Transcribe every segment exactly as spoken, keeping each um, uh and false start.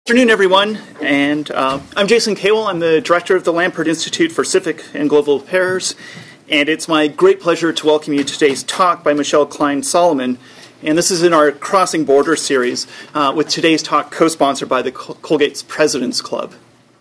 Good afternoon, everyone, and uh, I'm Jason Cawell. I'm the director of the Lampert Institute for Civic and Global Affairs, and it's my great pleasure to welcome you to today's talk by Michele Klein Solomon, and this is in our Crossing Borders series, uh, with today's talk co-sponsored by the Col Colgate's President's Club.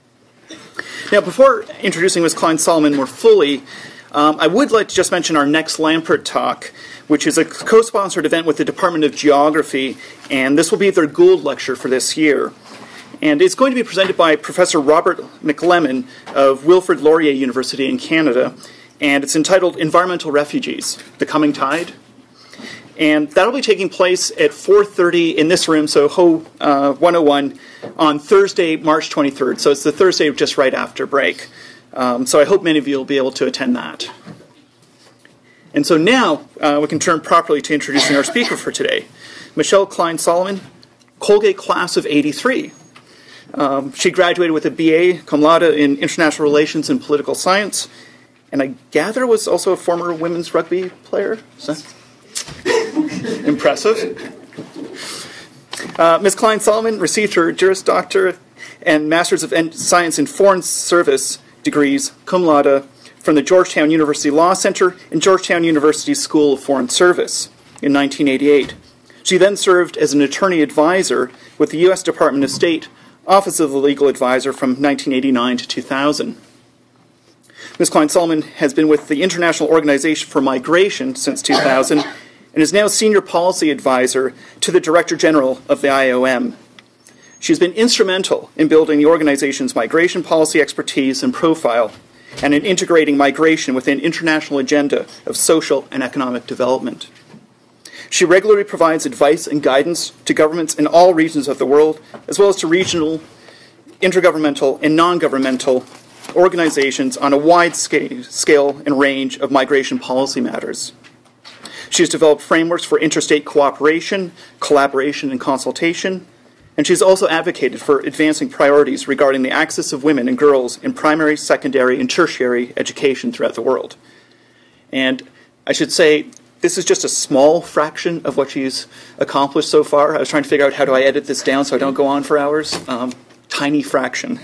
Now, before introducing Miz Klein Solomon more fully, um, I would like to just mention our next Lampert talk, which is a co-sponsored event with the Department of Geography, and this will be their Gould Lecture for this year. And it's going to be presented by Professor Robert McLemmon of Wilfrid Laurier University in Canada, and it's entitled Environmental Refugees, The Coming Tide. And that'll be taking place at four thirty in this room, so H O uh, one oh one, on Thursday, March twenty-third. So it's the Thursday just right after break. Um, so I hope many of you will be able to attend that. And so now uh, we can turn properly to introducing our speaker for today, Michele Klein Solomon, Colgate class of eighty-three. Um, she graduated with a B A cum laude in International Relations and Political Science, and I gather was also a former women's rugby player. So, impressive. Uh, Miz Klein Solomon received her Juris Doctor and Masters of Science in Foreign Service degrees cum laude from the Georgetown University Law Center and Georgetown University School of Foreign Service in nineteen eighty-eight. She then served as an attorney advisor with the U S Department of State Office of the Legal Advisor from nineteen eighty-nine to two thousand. Miz Klein Solomon has been with the International Organization for Migration since two thousand and is now Senior Policy Advisor to the Director General of the I O M. She has been instrumental in building the organization's migration policy expertise and profile and in integrating migration within international agenda of social and economic development. She regularly provides advice and guidance to governments in all regions of the world, as well as to regional, intergovernmental, and non-governmental organizations on a wide scale and range of migration policy matters. She has developed frameworks for interstate cooperation, collaboration, and consultation, and she has also advocated for advancing priorities regarding the access of women and girls in primary, secondary, and tertiary education throughout the world. And I should say, this is just a small fraction of what she's accomplished so far. I was trying to figure out how do I edit this down so I don't go on for hours. Um, tiny fraction.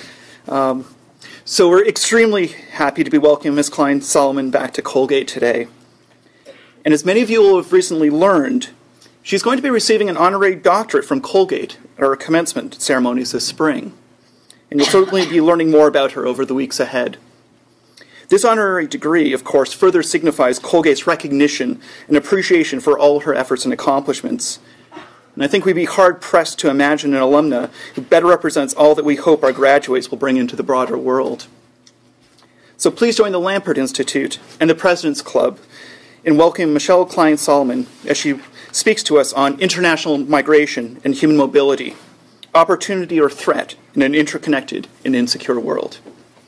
Um, so we're extremely happy to be welcoming Miz Klein Solomon back to Colgate today. And as many of you will have recently learned, she's going to be receiving an honorary doctorate from Colgate at our commencement ceremonies this spring. And you'll certainly be learning more about her over the weeks ahead. This honorary degree, of course, further signifies Colgate's recognition and appreciation for all her efforts and accomplishments. And I think we'd be hard-pressed to imagine an alumna who better represents all that we hope our graduates will bring into the broader world. So please join the Lampert Institute and the President's Club in welcoming Michele Klein Solomon as she speaks to us on international migration and human mobility, opportunity or threat in an interconnected and insecure world.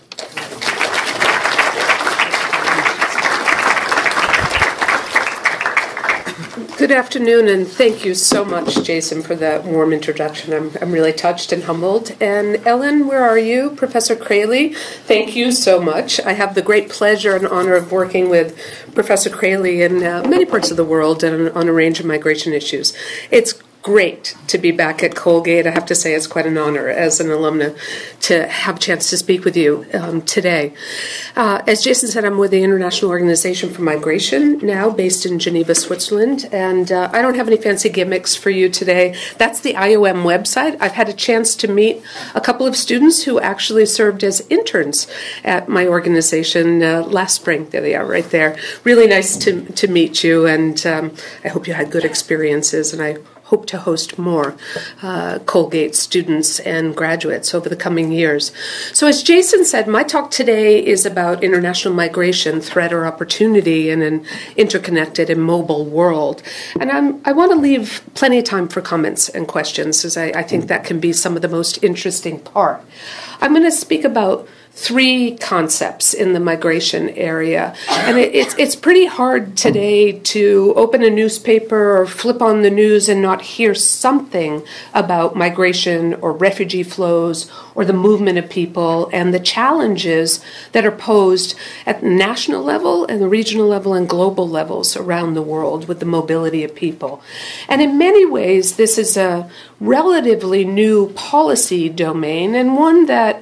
Good afternoon, and thank you so much, Jason, for that warm introduction. I'm, I'm really touched and humbled. And Ellen, where are you? Professor Crayley, thank you so much. I have the great pleasure and honor of working with Professor Crayley in uh, many parts of the world and on a range of migration issues. It's great to be back at Colgate. I have to say it's quite an honor as an alumna to have a chance to speak with you um, today. Uh, as Jason said, I'm with the International Organization for Migration, now based in Geneva, Switzerland, and uh, I don't have any fancy gimmicks for you today. That's the I O M website. I've had a chance to meet a couple of students who actually served as interns at my organization uh, last spring. There they are, right there. Really nice to, to meet you, and um, I hope you had good experiences, and I hope to host more uh, Colgate students and graduates over the coming years. So as Jason said, my talk today is about international migration, threat or opportunity in an interconnected and mobile world. And I'm, I want to leave plenty of time for comments and questions, as I, I think that can be some of the most interesting part. I'm going to speak about three concepts in the migration area. And it, it's, it's pretty hard today to open a newspaper or flip on the news and not hear something about migration or refugee flows or the movement of people and the challenges that are posed at the national level and the regional level and global levels around the world with the mobility of people. And in many ways, this is a relatively new policy domain and one that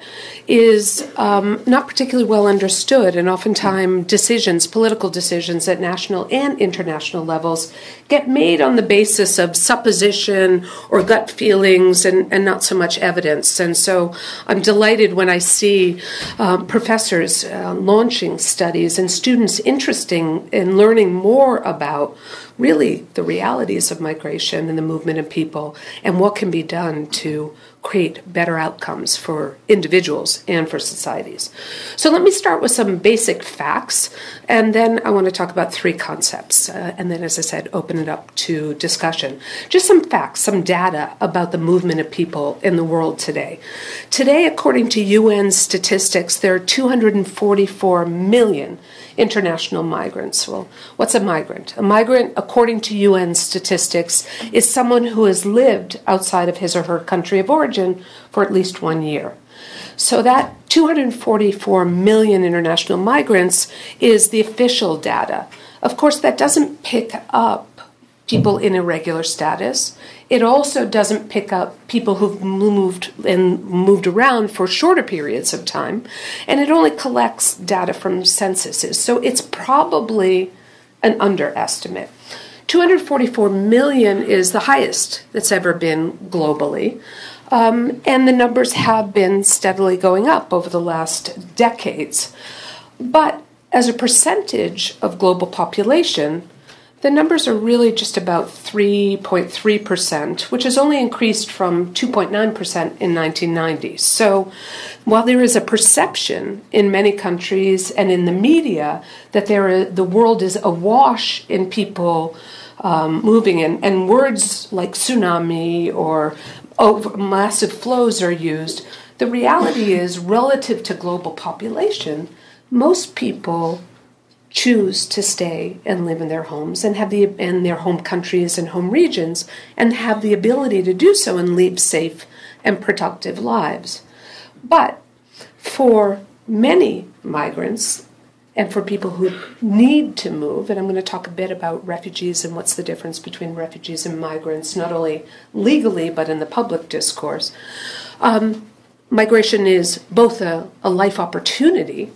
is um, not particularly well understood, and oftentimes decisions, political decisions at national and international levels get made on the basis of supposition or gut feelings and, and not so much evidence. And so I'm delighted when I see um, professors uh, launching studies and students interested in learning more about really the realities of migration and the movement of people and what can be done to create better outcomes for individuals and for societies. So let me start with some basic facts, and then I want to talk about three concepts, uh, and then, as I said, open it up to discussion. Just some facts, some data about the movement of people in the world today. Today, according to U N statistics, there are two hundred forty-four million international migrants. Well, what's a migrant? A migrant, according to U N statistics, is someone who has lived outside of his or her country of origin for at least one year. So that two hundred forty-four million international migrants is the official data. Of course, that doesn't pick up people in irregular status. It also doesn't pick up people who've moved and moved around for shorter periods of time, and it only collects data from censuses. So it's probably an underestimate. two hundred forty-four million is the highest that's ever been globally, um, and the numbers have been steadily going up over the last decades. But as a percentage of global population, the numbers are really just about three point three percent, which has only increased from two point nine percent in nineteen ninety. So while there is a perception in many countries and in the media that there are, the world is awash in people um, moving in, and words like tsunami or over, massive flows are used, the reality is, relative to global population, most people choose to stay and live in their homes and have the in their home countries and home regions and have the ability to do so and lead safe and productive lives. But for many migrants and for people who need to move, and I'm going to talk a bit about refugees and what's the difference between refugees and migrants, not only legally but in the public discourse, um, migration is both a, a life opportunity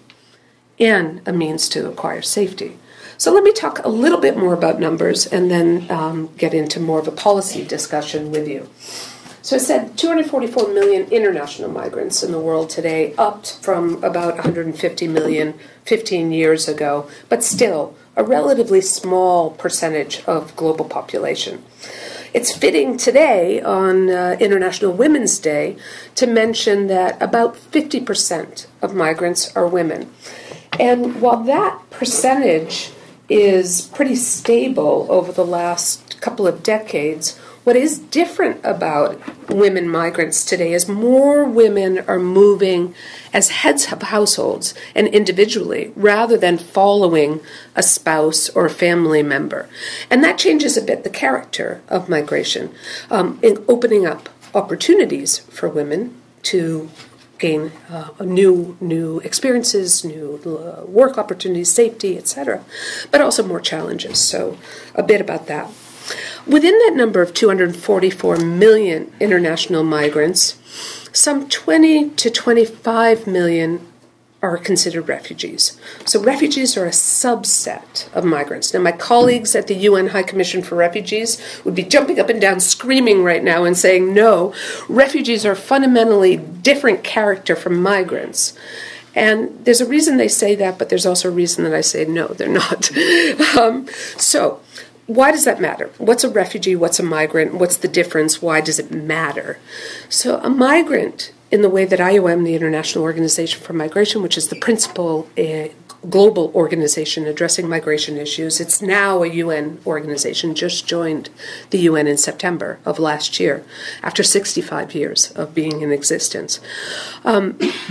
and a means to acquire safety. So let me talk a little bit more about numbers and then um, get into more of a policy discussion with you. So I said two hundred forty-four million international migrants in the world today, up from about one hundred fifty million fifteen years ago, but still a relatively small percentage of global population. It's fitting today on uh, International Women's Day to mention that about fifty percent of migrants are women. And while that percentage is pretty stable over the last couple of decades, what is different about women migrants today is more women are moving as heads of households and individually rather than following a spouse or a family member. And that changes a bit the character of migration, um, in opening up opportunities for women to gain uh, new new experiences, new uh, work opportunities, safety, et cetera, but also more challenges. So a bit about that. Within that number of two hundred forty-four million international migrants, some twenty to twenty-five million are considered refugees. So refugees are a subset of migrants. Now, my colleagues at the U N High Commission for Refugees would be jumping up and down screaming right now and saying, no, refugees are fundamentally different character from migrants. And there's a reason they say that, but there's also a reason that I say, no, they're not. um, so why does that matter? What's a refugee? What's a migrant? What's the difference? Why does it matter? So a migrant, in the way that I O M, the International Organization for Migration, which is the principal uh, global organization addressing migration issues, it's now a U N organization, just joined the U N in September of last year, after sixty-five years of being in existence. Um,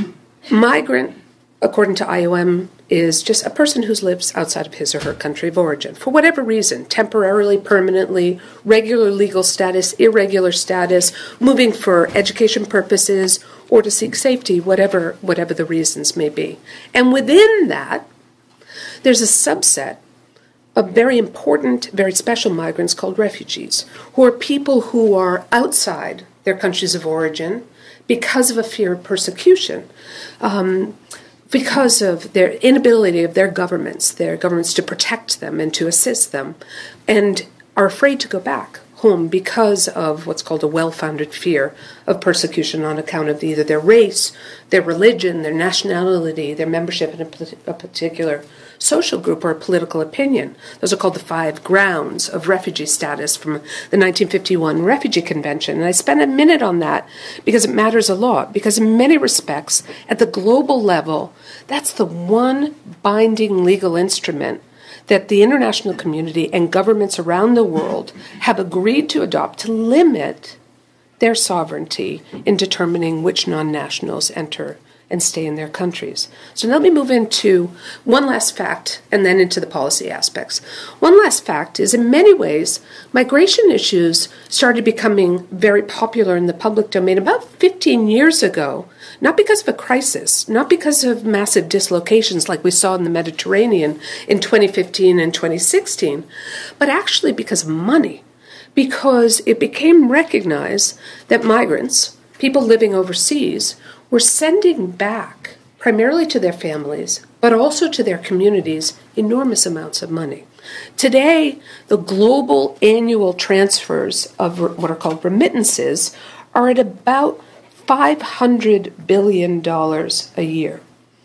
Migrant, according to I O M, is just a person who lives outside of his or her country of origin for whatever reason, temporarily, permanently, regular legal status, irregular status, moving for education purposes, or to seek safety, whatever, whatever the reasons may be. And within that, there's a subset of very important, very special migrants called refugees, who are people who are outside their countries of origin because of a fear of persecution, um, because of their inability of their governments, their governments to protect them and to assist them, and are afraid to go back home because of what's called a well-founded fear of persecution on account of either their race, their religion, their nationality, their membership in a, a particular social group or a political opinion. Those are called the five grounds of refugee status from the nineteen fifty-one Refugee Convention. And I spent a minute on that because it matters a lot, because in many respects, at the global level, that's the one binding legal instrument that the international community and governments around the world have agreed to adopt to limit their sovereignty in determining which non-nationals enter and stay in their countries. So let me move into one last fact and then into the policy aspects. One last fact is, in many ways, migration issues started becoming very popular in the public domain about fifteen years ago, not because of a crisis, not because of massive dislocations like we saw in the Mediterranean in twenty fifteen and twenty sixteen, but actually because of money, because it became recognized that migrants, people living overseas, were sending back, primarily to their families, but also to their communities, enormous amounts of money. Today, the global annual transfers of what are called remittances are at about five hundred billion dollars a year.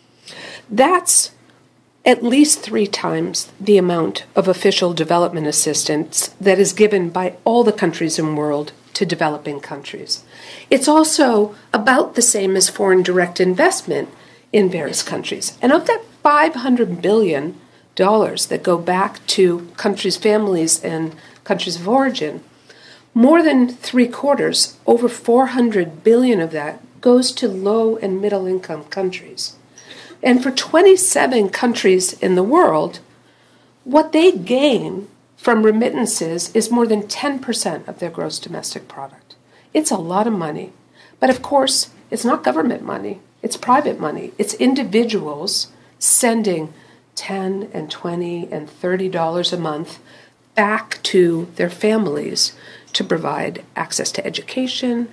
That's at least three times the amount of official development assistance that is given by all the countries in the world to developing countries. It's also about the same as foreign direct investment in various countries. And of that five hundred billion dollars that go back to countries' families and countries of origin, more than three quarters, over four hundred billion dollars of that, goes to low and middle income countries. And for twenty-seven countries in the world, what they gain from remittances is more than ten percent of their gross domestic product. It's a lot of money. But of course, it's not government money. It's private money. It's individuals sending ten and twenty and thirty dollars a month back to their families to provide access to education,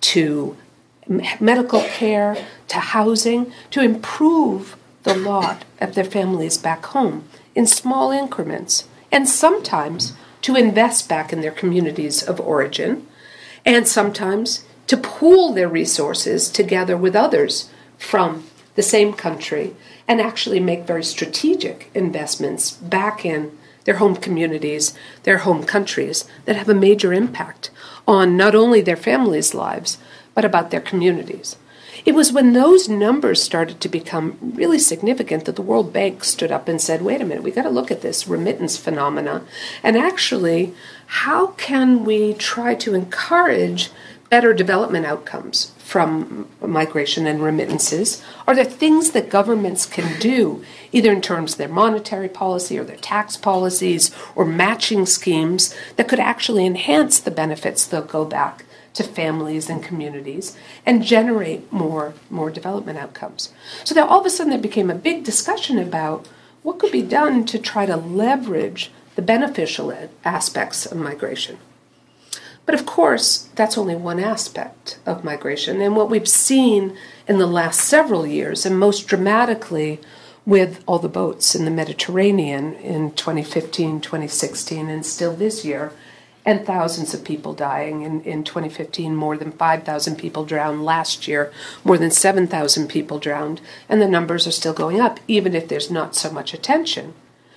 to medical care, to housing, to improve the lot of their families back home in small increments, and sometimes to invest back in their communities of origin, and sometimes to pool their resources together with others from the same country and actually make very strategic investments back in their home communities, their home countries, that have a major impact on not only their families' lives, but about their communities. It was when those numbers started to become really significant that the World Bank stood up and said, wait a minute, we've got to look at this remittance phenomena, and actually, how can we try to encourage better development outcomes from migration and remittances? Are there things that governments can do, either in terms of their monetary policy or their tax policies or matching schemes, that could actually enhance the benefits they'll go back to families and communities and generate more, more development outcomes? So that all of a sudden there became a big discussion about what could be done to try to leverage the beneficial aspects of migration. But of course, that's only one aspect of migration. And what we've seen in the last several years, and most dramatically with all the boats in the Mediterranean in twenty fifteen, twenty sixteen, and still this year, and thousands of people dying. In, in twenty fifteen, more than five thousand people drowned. Last year, more than seven thousand people drowned. And the numbers are still going up, even if there's not so much attention.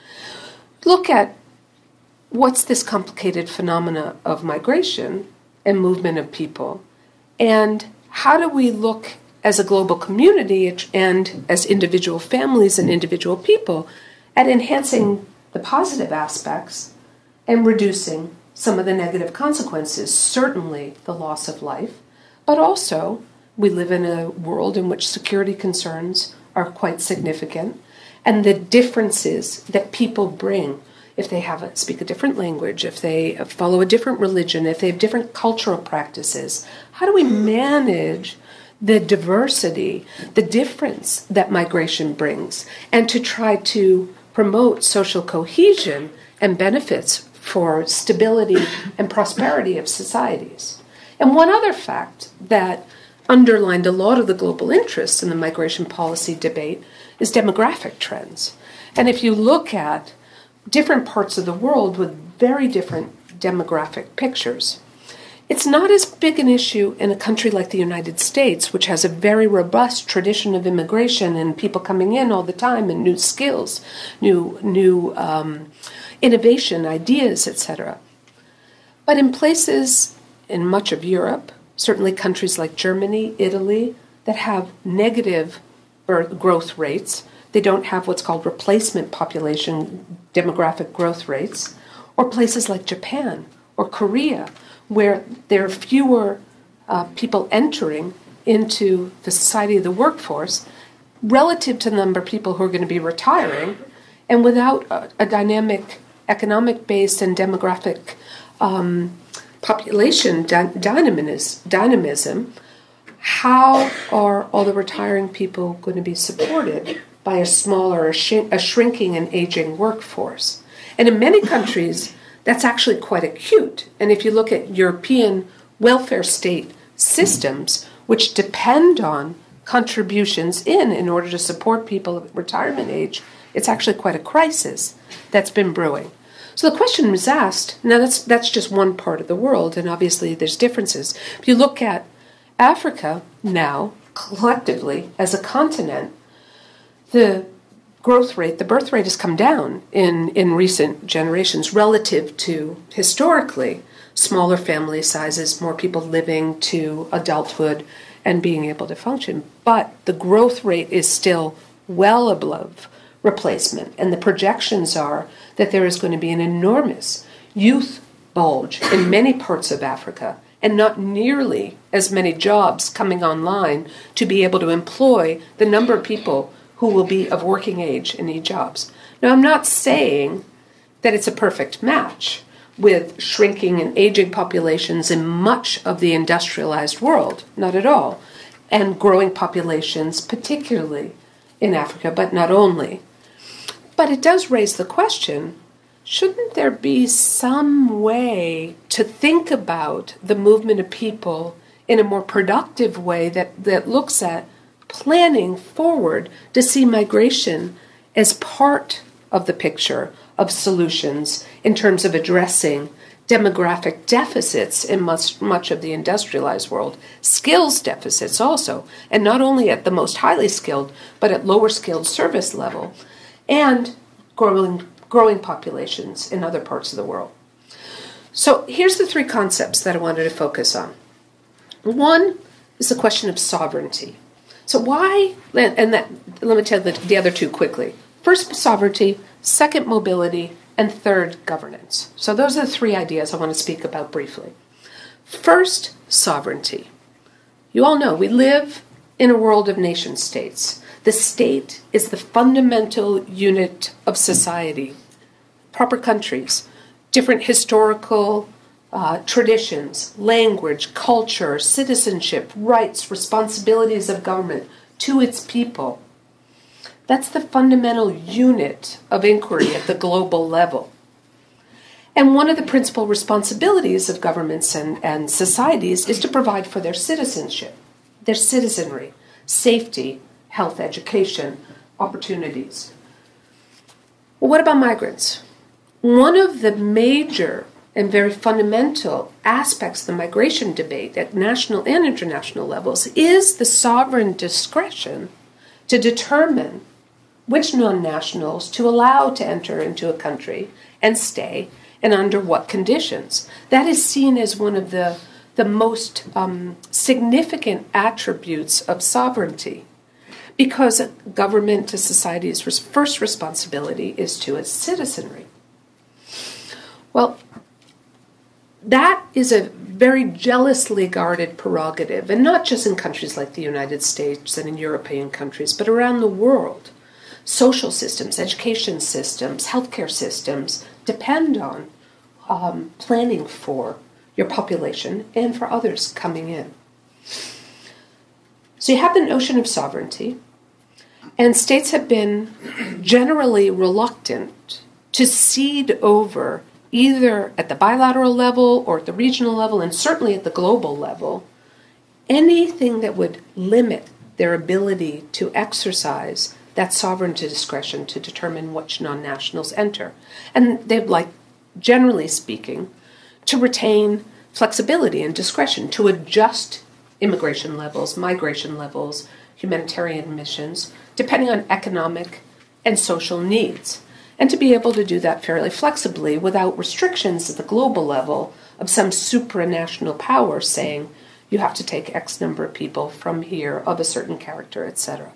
Look at what's this complicated phenomena of migration and movement of people, and how do we look as a global community and as individual families and individual people at enhancing the positive aspects and reducing some of the negative consequences, certainly the loss of life, but also we live in a world in which security concerns are quite significant, and the differences that people bring, if they have a, speak a different language, if they follow a different religion, if they have different cultural practices, how do we manage the diversity, the difference that migration brings, and to try to promote social cohesion and benefits for stability and prosperity of societies? And one other fact that underlined a lot of the global interests in the migration policy debate is demographic trends. And if you look at different parts of the world with very different demographic pictures, it's not as big an issue in a country like the United States, which has a very robust tradition of immigration and people coming in all the time and new skills, new new um, innovation, ideas, et cetera. But in places in much of Europe, certainly countries like Germany, Italy, that have negative birth growth rates, they don't have what's called replacement population demographic growth rates, or places like Japan or Korea, where there are fewer uh, people entering into the society of the workforce relative to the number of people who are going to be retiring, and without a, a dynamic economic-based and demographic um, population dy- dynamis- dynamism, how are all the retiring people going to be supported by a smaller, a, sh- a shrinking and aging workforce? And in many countries, that's actually quite acute. And if you look at European welfare state systems, which depend on contributions in in order to support people at retirement age, it's actually quite a crisis that's been brewing. So the question was asked, now that's that's just one part of the world, and obviously there's differences. If you look at Africa now, collectively, as a continent, the growth rate, the birth rate has come down in, in recent generations relative to historically smaller family sizes, more people living to adulthood and being able to function. But the growth rate is still well above replacement, and the projections are that there is going to be an enormous youth bulge in many parts of Africa, and not nearly as many jobs coming online to be able to employ the number of people who will be of working age and need jobs. Now, I'm not saying that it's a perfect match with shrinking and aging populations in much of the industrialized world, not at all, and growing populations, particularly in Africa, but not only. But it does raise the question, shouldn't there be some way to think about the movement of people in a more productive way that, that looks at planning forward to see migration as part of the picture of solutions in terms of addressing demographic deficits in much, much of the industrialized world, skills deficits also, and not only at the most highly skilled, but at lower skilled service level, and growing, growing populations in other parts of the world. So here's the three concepts that I wanted to focus on. One is the question of sovereignty. So why, and that, let me tell you the, the other two quickly. First, sovereignty. Second, mobility. And third, governance. So those are the three ideas I want to speak about briefly. First, sovereignty. You all know we live in a world of nation states. The state is the fundamental unit of society. Proper countries, different historical Uh, traditions, language, culture, citizenship, rights, responsibilities of government to its people. That's the fundamental unit of inquiry at the global level. And one of the principal responsibilities of governments and, and societies is to provide for their citizenship, their citizenry, safety, health, education, opportunities. Well, what about migrants? One of the major and very fundamental aspects of the migration debate at national and international levels is the sovereign discretion to determine which non-nationals to allow to enter into a country and stay, and under what conditions. That is seen as one of the, the most um, significant attributes of sovereignty, because a government to society's first responsibility is to its citizenry. Well, that is a very jealously guarded prerogative, and not just in countries like the United States and in European countries, but around the world. Social systems, education systems, healthcare systems depend on um, planning for your population and for others coming in. So you have the notion of sovereignty, and states have been generally reluctant to cede over, either at the bilateral level or at the regional level, and certainly at the global level, anything that would limit their ability to exercise that sovereign discretion to determine which non-nationals enter. And they'd like, generally speaking, to retain flexibility and discretion to adjust immigration levels, migration levels, humanitarian missions, depending on economic and social needs, and to be able to do that fairly flexibly without restrictions at the global level of some supranational power saying you have to take X number of people from here of a certain character, et cetera.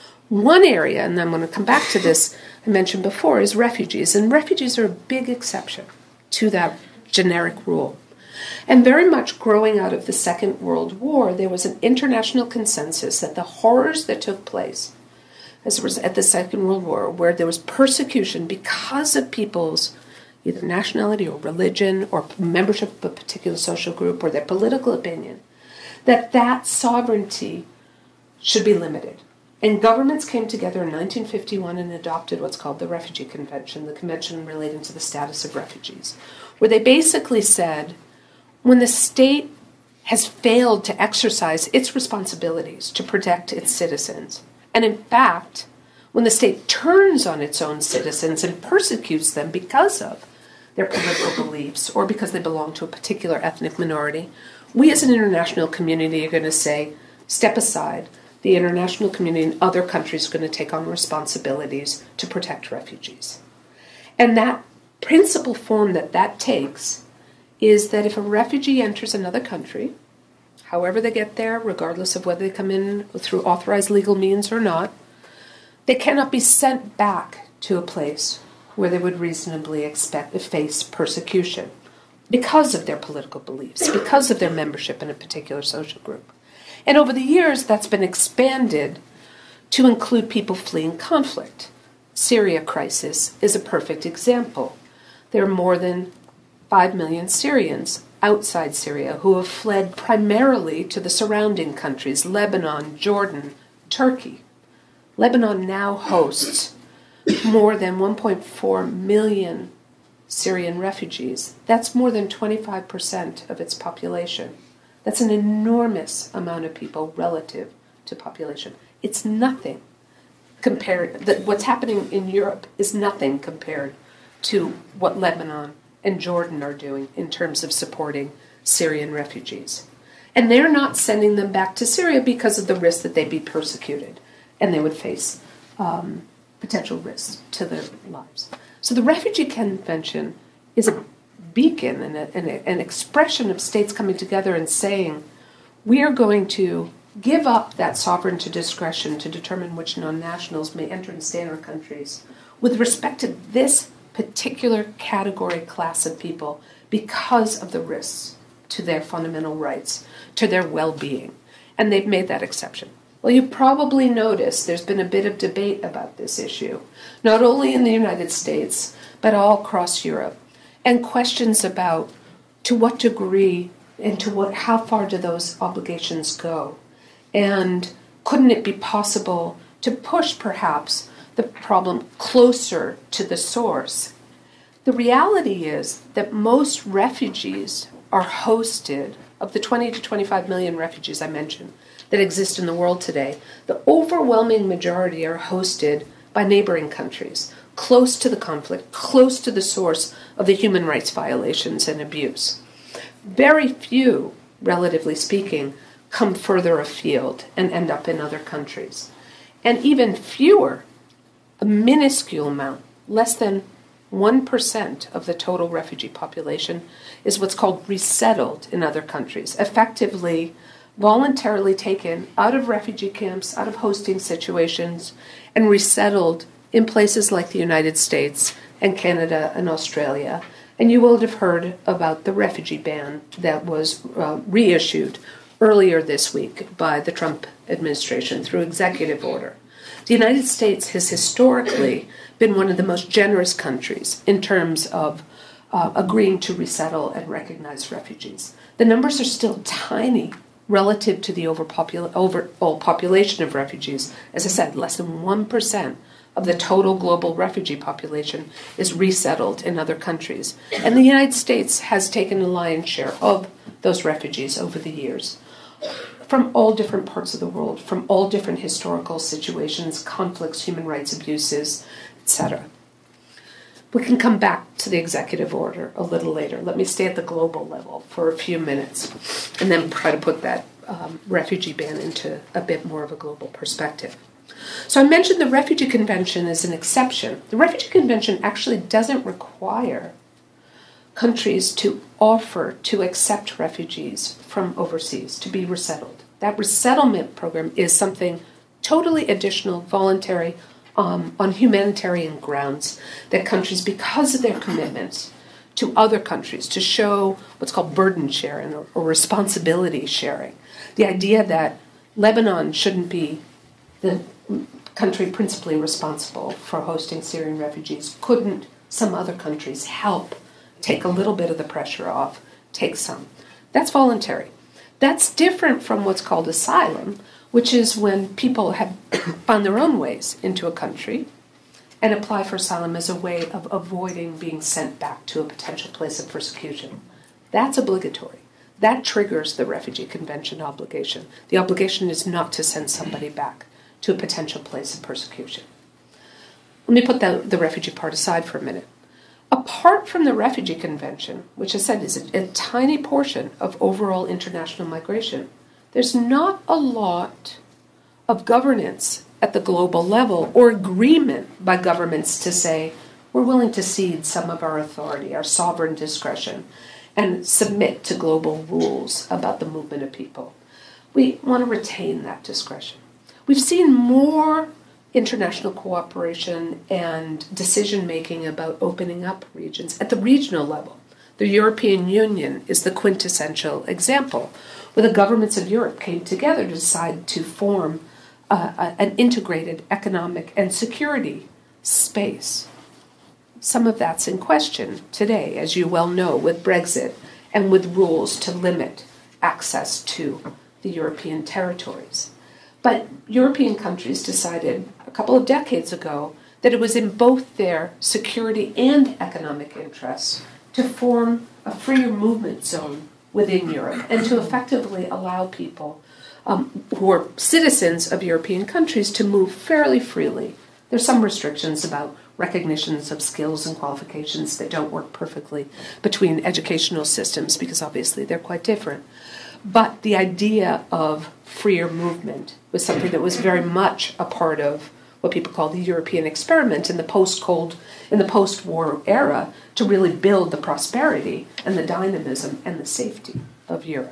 One area, and I'm going to come back to this, I mentioned before, is refugees, and refugees are a big exception to that generic rule. And very much growing out of the Second World War, there was an international consensus that the horrors that took place as was at the Second World War, where there was persecution because of people's either nationality or religion or membership of a particular social group or their political opinion, that that sovereignty should be limited. And governments came together in nineteen fifty-one and adopted what's called the Refugee Convention, the convention relating to the status of refugees, where they basically said, when the state has failed to exercise its responsibilities to protect its citizens, and in fact, when the state turns on its own citizens and persecutes them because of their political beliefs or because they belong to a particular ethnic minority, we as an international community are going to say, step aside. The international community and other countries are going to take on responsibilities to protect refugees. And that principal form that that takes is that if a refugee enters another country, however they get there, regardless of whether they come in through authorized legal means or not, they cannot be sent back to a place where they would reasonably expect to face persecution because of their political beliefs, because of their membership in a particular social group. And over the years, that's been expanded to include people fleeing conflict. Syria crisis is a perfect example. There are more than five million Syrians outside Syria who have fled primarily to the surrounding countries, Lebanon, Jordan, Turkey. Lebanon now hosts more than one point four million Syrian refugees. That's more than twenty-five percent of its population. That's an enormous amount of people relative to population. It's nothing compared, that what's happening in Europe is nothing compared to what Lebanon and Jordan are doing in terms of supporting Syrian refugees. And they're not sending them back to Syria because of the risk that they'd be persecuted and they would face um, potential risks to their lives. So the Refugee Convention is a beacon and, a, and a, an expression of states coming together and saying, we are going to give up that sovereign to discretion to determine which non-nationals may enter and stay in our countries with respect to this particular category class of people because of the risks to their fundamental rights, to their well-being. And they've made that exception. Well, you probably noticed there's been a bit of debate about this issue, not only in the United States, but all across Europe, and questions about to what degree and to what, how far do those obligations go? And couldn't it be possible to push, perhaps, the problem closer to the source? The reality is that most refugees are hosted, of the twenty to twenty-five million refugees I mentioned that exist in the world today, the overwhelming majority are hosted by neighboring countries, close to the conflict, close to the source of the human rights violations and abuse. Very few, relatively speaking, come further afield and end up in other countries. And even fewer, a minuscule amount, less than one percent of the total refugee population, is what's called resettled in other countries, effectively voluntarily taken out of refugee camps, out of hosting situations, and resettled in places like the United States and Canada and Australia And you will have heard about the refugee ban that was uh, reissued earlier this week by the Trump administration through executive order. The United States has historically been one of the most generous countries in terms of uh, agreeing to resettle and recognize refugees. The numbers are still tiny relative to the overpopul- overall population of refugees. As I said, less than one percent of the total global refugee population is resettled in other countries. And the United States has taken a lion's share of those refugees over the years, from all different parts of the world, from all different historical situations, conflicts, human rights abuses, et cetera. We can come back to the executive order a little later. Let me stay at the global level for a few minutes and then try to put that um, refugee ban into a bit more of a global perspective. So I mentioned the Refugee Convention as an exception. The Refugee Convention actually doesn't require countries to offer to accept refugees from overseas to be resettled. That resettlement program is something totally additional, voluntary, um, on humanitarian grounds that countries, because of their commitments to other countries, to show what's called burden sharing or, or responsibility sharing. The idea that Lebanon shouldn't be the country principally responsible for hosting Syrian refugees. Couldn't some other countries help take a little bit of the pressure off, take some? That's voluntary. That's different from what's called asylum, which is when people have found their own ways into a country and apply for asylum as a way of avoiding being sent back to a potential place of persecution. That's obligatory. That triggers the Refugee Convention obligation. The obligation is not to send somebody back to a potential place of persecution. Let me put the, the refugee part aside for a minute. Apart from the Refugee Convention, which I said is a, a tiny portion of overall international migration, there's not a lot of governance at the global level or agreement by governments to say, we're willing to cede some of our authority, our sovereign discretion, and submit to global rules about the movement of people. We want to retain that discretion. We've seen more international cooperation and decision-making about opening up regions at the regional level. The European Union is the quintessential example, where the governments of Europe came together to decide to form uh, a, an integrated economic and security space. Some of that's in question today, as you well know, with Brexit and with rules to limit access to the European territories. But European countries decided a couple of decades ago that it was in both their security and economic interests to form a freer movement zone within Europe and to effectively allow people um, who are citizens of European countries to move fairly freely. There's some restrictions about recognitions of skills and qualifications that don't work perfectly between educational systems because obviously they're quite different. But the idea of freer movement was something that was very much a part of what people call the European experiment in the post-Cold, in the post-war era to really build the prosperity and the dynamism and the safety of Europe.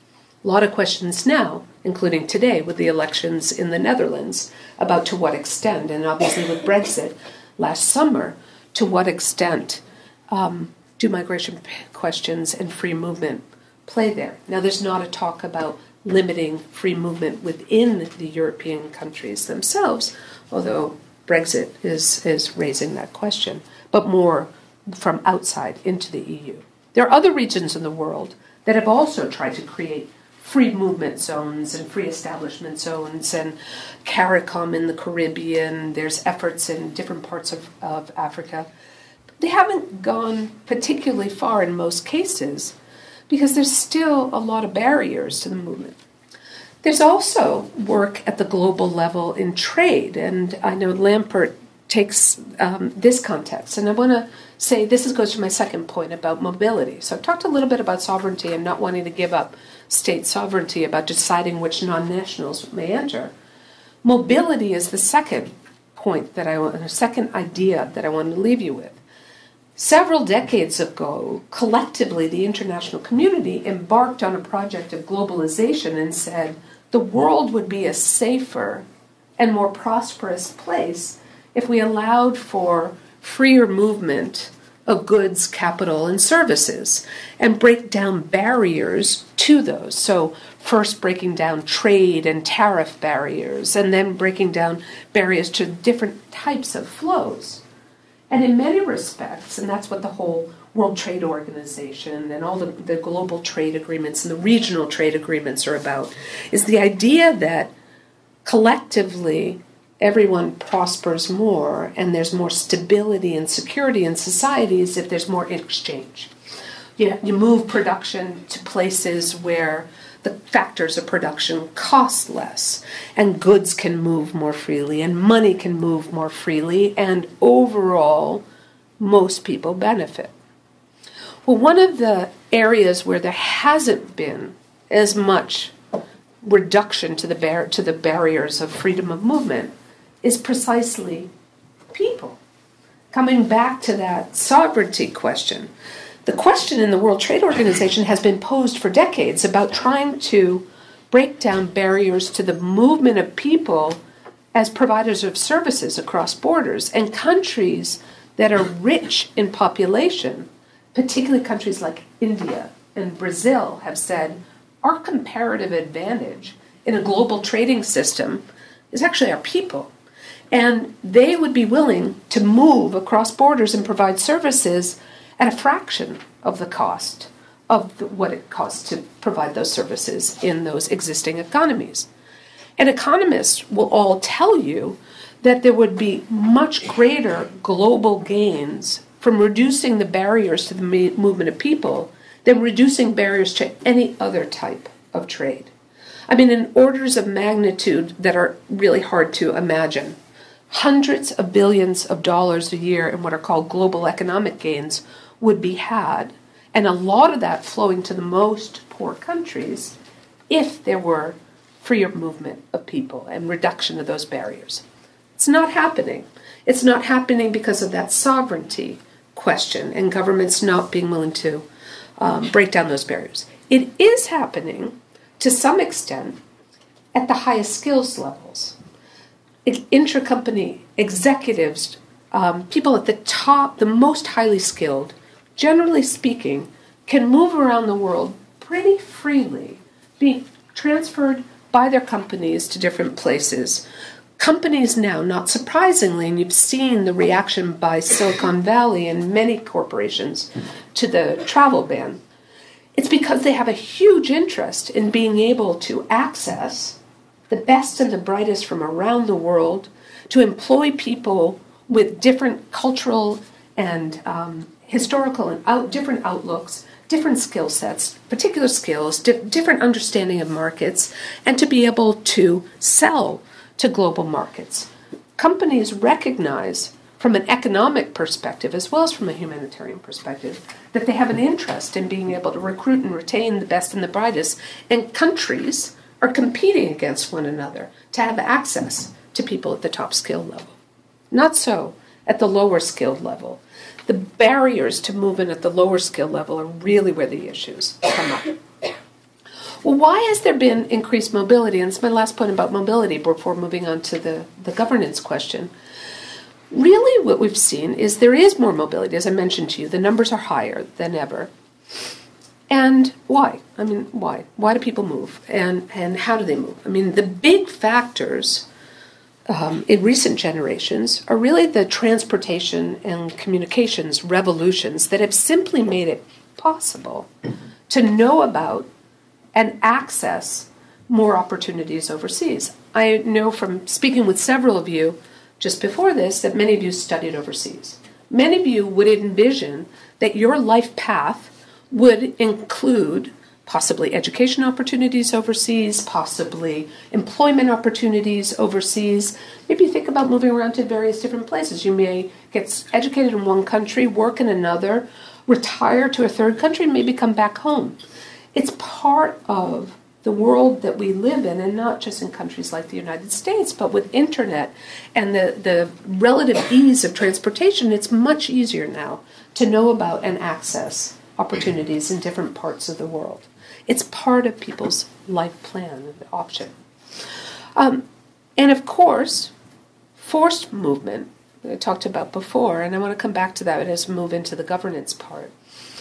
A lot of questions now, including today with the elections in the Netherlands, about to what extent, and obviously with Brexit last summer, to what extent um, do migration questions and free movement play there. Now, there's not a talk about limiting free movement within the European countries themselves, although Brexit is, is raising that question, but more from outside into the E U. There are other regions in the world that have also tried to create free movement zones and free establishment zones, and CARICOM in the Caribbean. There's efforts in different parts of, of Africa. They haven't gone particularly far in most cases because there's still a lot of barriers to the movement. There's also work at the global level in trade, and I know Lampert takes um, this context, and I want to say this is, goes to my second point about mobility. So I've talked a little bit about sovereignty and not wanting to give up state sovereignty about deciding which non-nationals may enter. Mobility is the second point that I want, the second idea that I want to leave you with. Several decades ago, collectively, the international community embarked on a project of globalization and said the world would be a safer and more prosperous place if we allowed for freer movement of goods, capital, and services, and break down barriers to those. So first breaking down trade and tariff barriers, and then breaking down barriers to different types of flows. And in many respects, and that's what the whole World Trade Organization and all the, the global trade agreements and the regional trade agreements are about, is the idea that collectively everyone prospers more and there's more stability and security in societies if there's more exchange. You know, you move production to places where the factors of production cost less and goods can move more freely and money can move more freely, and overall most people benefit. Well, one of the areas where there hasn't been as much reduction to the bar- to the barriers of freedom of movement is precisely people. Coming back to that sovereignty question, the question in the World Trade Organization has been posed for decades about trying to break down barriers to the movement of people as providers of services across borders. And countries that are rich in population, particularly countries like India and Brazil, have said our comparative advantage in a global trading system is actually our people. And they would be willing to move across borders and provide services at a fraction of the cost of the, what it costs to provide those services in those existing economies. And economists will all tell you that there would be much greater global gains from reducing the barriers to the movement of people than reducing barriers to any other type of trade. I mean, in orders of magnitude that are really hard to imagine. Hundreds of billions of dollars a year in what are called global economic gains would be had, and a lot of that flowing to the most poor countries if there were freer movement of people and reduction of those barriers. It's not happening. It's not happening because of that sovereignty question and governments not being willing to um, break down those barriers. It is happening to some extent at the highest skills levels. Intracompany executives, um, people at the top, the most highly skilled, generally speaking, can move around the world pretty freely, being transferred by their companies to different places. Companies now, not surprisingly, and you've seen the reaction by Silicon Valley and many corporations to the travel ban, it's because they have a huge interest in being able to access the best and the brightest from around the world, to employ people with different cultural and um, historical and out, different outlooks, different skill sets, particular skills, di- different understanding of markets, and to be able to sell to global markets. Companies recognize from an economic perspective as well as from a humanitarian perspective that they have an interest in being able to recruit and retain the best and the brightest, and countries are competing against one another to have access to people at the top skill level. Not so at the lower skilled level. The barriers to movement at the lower skill level are really where the issues come up. Well, why has there been increased mobility? And it's my last point about mobility before moving on to the, the governance question. Really what we've seen is there is more mobility. As I mentioned to you, the numbers are higher than ever. And why? I mean, why? Why do people move? And and how do they move? I mean, the big factors um, in recent generations are really the transportation and communications revolutions that have simply made it possible to know about and access more opportunities overseas. I know from speaking with several of you just before this that many of you studied overseas. Many of you would envision that your life path would include possibly education opportunities overseas, possibly employment opportunities overseas. Maybe think about moving around to various different places. You may get educated in one country, work in another, retire to a third country, and maybe come back home. It's part of the world that we live in, and not just in countries like the United States, but with internet and the, the relative ease of transportation, it's much easier now to know about and access opportunities in different parts of the world. It's part of people's life plan and option. Um, and of course, forced movement I talked about before, and I want to come back to that as we move into the governance part.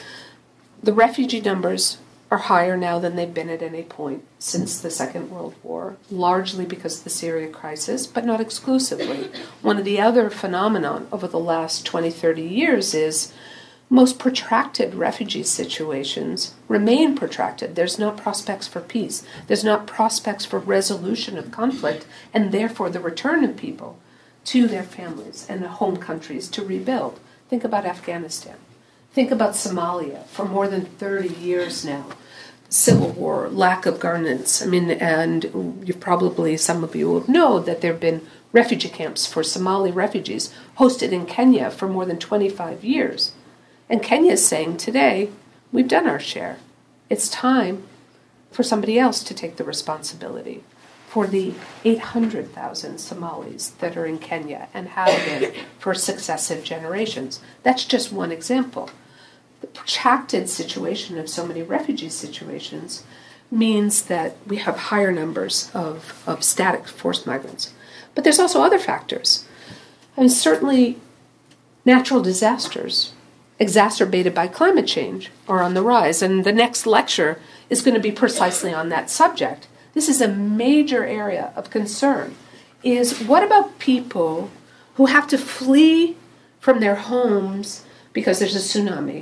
The refugee numbers are higher now than they've been at any point since the Second World War, largely because of the Syria crisis, but not exclusively. One of the other phenomenon over the last twenty, thirty years is most protracted refugee situations remain protracted. There's not prospects for peace. There's not prospects for resolution of conflict, and therefore the return of people to their families and their home countries to rebuild. Think about Afghanistan. Think about Somalia for more than thirty years now. Civil war, lack of governance. I mean, and you've probably, some of you will know that there have been refugee camps for Somali refugees hosted in Kenya for more than twenty-five years. And Kenya is saying today, we've done our share. It's time for somebody else to take the responsibility for the eight hundred thousand Somalis that are in Kenya and have been for successive generations. That's just one example. The protracted situation of so many refugee situations means that we have higher numbers of, of static forced migrants. But there's also other factors. And certainly natural disasters exacerbated by climate change are on the rise. And the next lecture is going to be precisely on that subject. This is a major area of concern, is what about people who have to flee from their homes because there's a tsunami,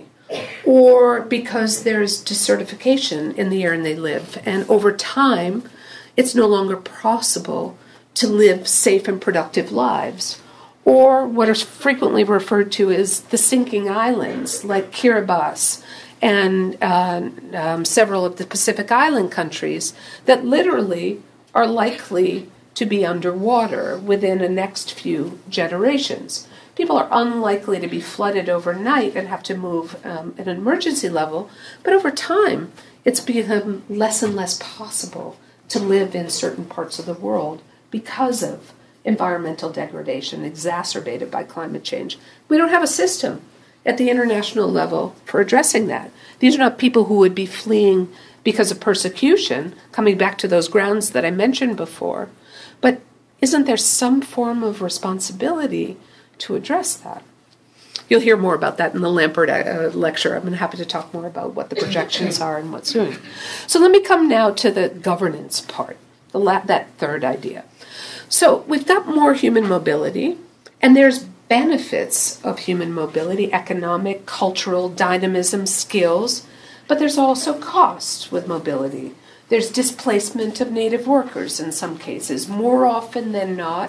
or because there's desertification in the area they live, and over time it's no longer possible to live safe and productive lives, or what are frequently referred to as the sinking islands, like Kiribati and uh, um, several of the Pacific Island countries that literally are likely to be underwater within the next few generations. People are unlikely to be flooded overnight and have to move um, at an emergency level, but over time it's become less and less possible to live in certain parts of the world because of environmental degradation exacerbated by climate change. We don't have a system at the international level for addressing that. These are not people who would be fleeing because of persecution, coming back to those grounds that I mentioned before. But isn't there some form of responsibility to address that? You'll hear more about that in the Lampert uh, lecture. I'm happy to talk more about what the projections are and what's doing. So let me come now to the governance part, the la- that third idea. So we've got more human mobility, and there's benefits of human mobility, economic, cultural, dynamism, skills, but there's also costs with mobility. There's displacement of native workers in some cases, more often than not,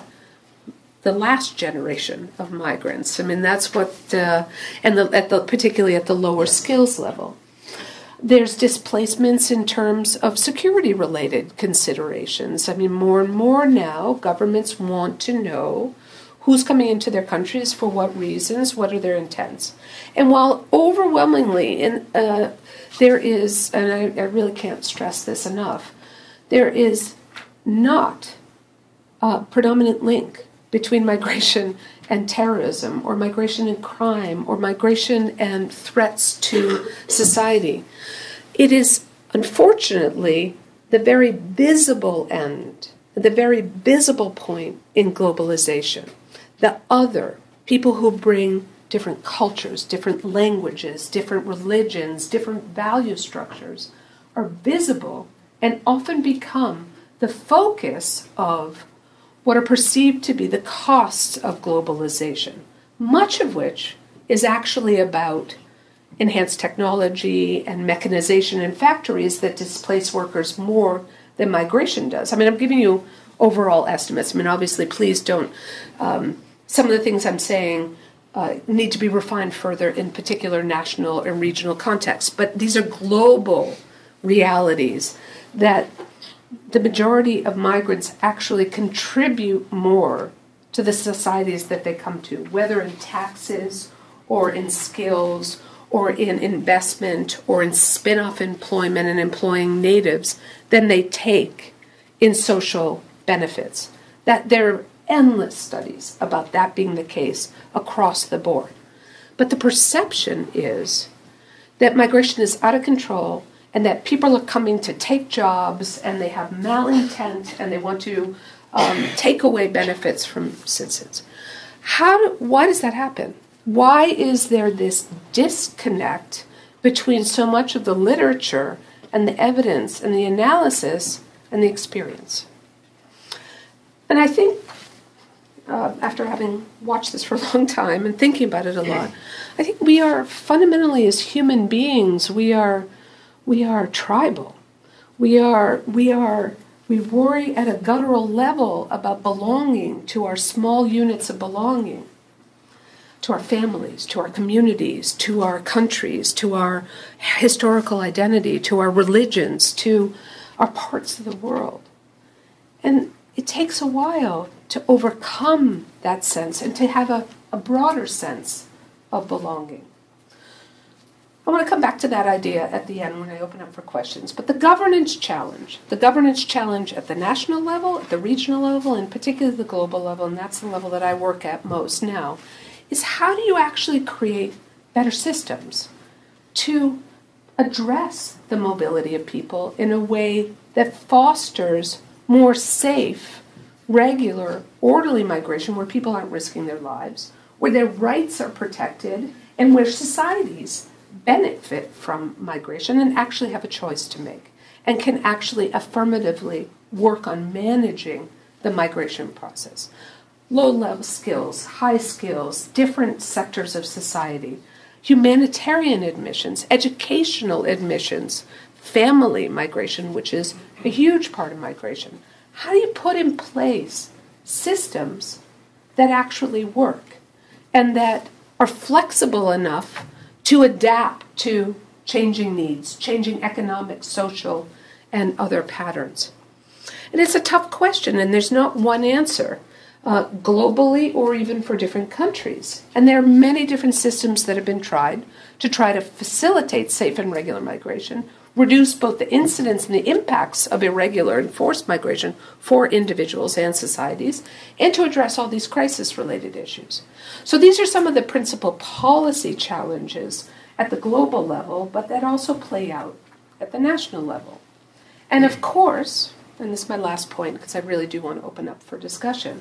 the last generation of migrants. I mean, that's what, uh, and the, at the, particularly at the lower skills level. There's displacements in terms of security-related considerations. I mean, more and more now, governments want to know who's coming into their countries, for what reasons, what are their intents. And while overwhelmingly in, uh, there is, and I, I really can't stress this enough, there is not a predominant link between migration and terrorism, or migration and crime, or migration and threats to society. It is, unfortunately, the very visible end, the very visible point in globalization. The other, people who bring different cultures, different languages, different religions, different value structures, are visible and often become the focus of what are perceived to be the costs of globalization, much of which is actually about enhanced technology and mechanization in factories that displace workers more than migration does. I mean, I'm giving you overall estimates. I mean, obviously, please don't, um, some of the things I'm saying uh, need to be refined further in particular national and regional contexts, but these are global realities that the majority of migrants actually contribute more to the societies that they come to, whether in taxes or in skills or in investment or in spin-off employment and employing natives, than they take in social benefits. That there are endless studies about that being the case across the board. But the perception is that migration is out of control and that people are coming to take jobs and they have malintent and they want to um, take away benefits from citizens. How do, why does that happen? Why is there this disconnect between so much of the literature and the evidence and the analysis and the experience? And I think, uh, after having watched this for a long time and thinking about it a lot, I think we are fundamentally, as human beings, we are we are tribal. We are we are we worry at a guttural level about belonging to our small units of belonging, to our families, to our communities, to our countries, to our historical identity, to our religions, to our parts of the world. And it takes a while to overcome that sense and to have a, a broader sense of belonging. I want to come back to that idea at the end when I open up for questions. But the governance challenge, the governance challenge at the national level, at the regional level, and particularly the global level, and that's the level that I work at most now, is how do you actually create better systems to address the mobility of people in a way that fosters more safe, regular, orderly migration where people aren't risking their lives, where their rights are protected, and where societies benefit from migration and actually have a choice to make and can actually affirmatively work on managing the migration process. Low-level skills, high skills, different sectors of society, humanitarian admissions, educational admissions, family migration, which is a huge part of migration. How do you put in place systems that actually work and that are flexible enough to adapt to changing needs, changing economic, social, and other patterns? And it's a tough question, and there's not one answer, uh, globally or even for different countries. And there are many different systems that have been tried to try to facilitate safe and regular migration, reduce both the incidence and the impacts of irregular and forced migration for individuals and societies, and to address all these crisis-related issues. So these are some of the principal policy challenges at the global level, but that also play out at the national level. And of course, and this is my last point because I really do want to open up for discussion,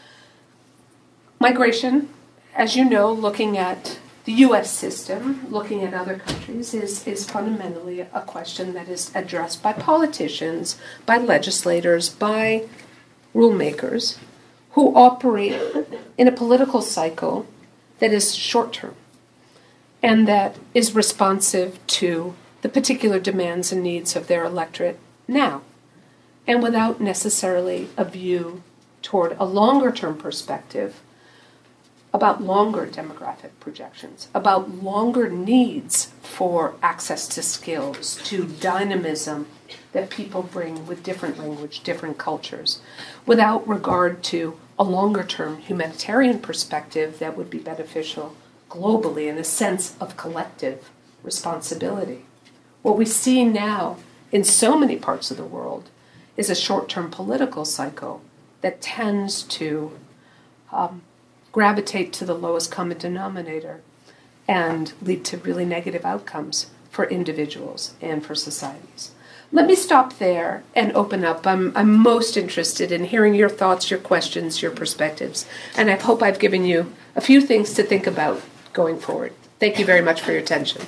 migration, as you know, looking at the U S system, looking at other countries, is, is fundamentally a question that is addressed by politicians, by legislators, by rulemakers, who operate in a political cycle that is short-term and that is responsive to the particular demands and needs of their electorate now, and without necessarily a view toward a longer-term perspective about longer demographic projections, about longer needs for access to skills, to dynamism that people bring with different language, different cultures, without regard to a longer-term humanitarian perspective that would be beneficial globally in a sense of collective responsibility. What we see now in so many parts of the world is a short-term political cycle that tends to um, gravitate to the lowest common denominator and lead to really negative outcomes for individuals and for societies. Let me stop there and open up. I'm, I'm most interested in hearing your thoughts, your questions, your perspectives, and I hope I've given you a few things to think about going forward. Thank you very much for your attention.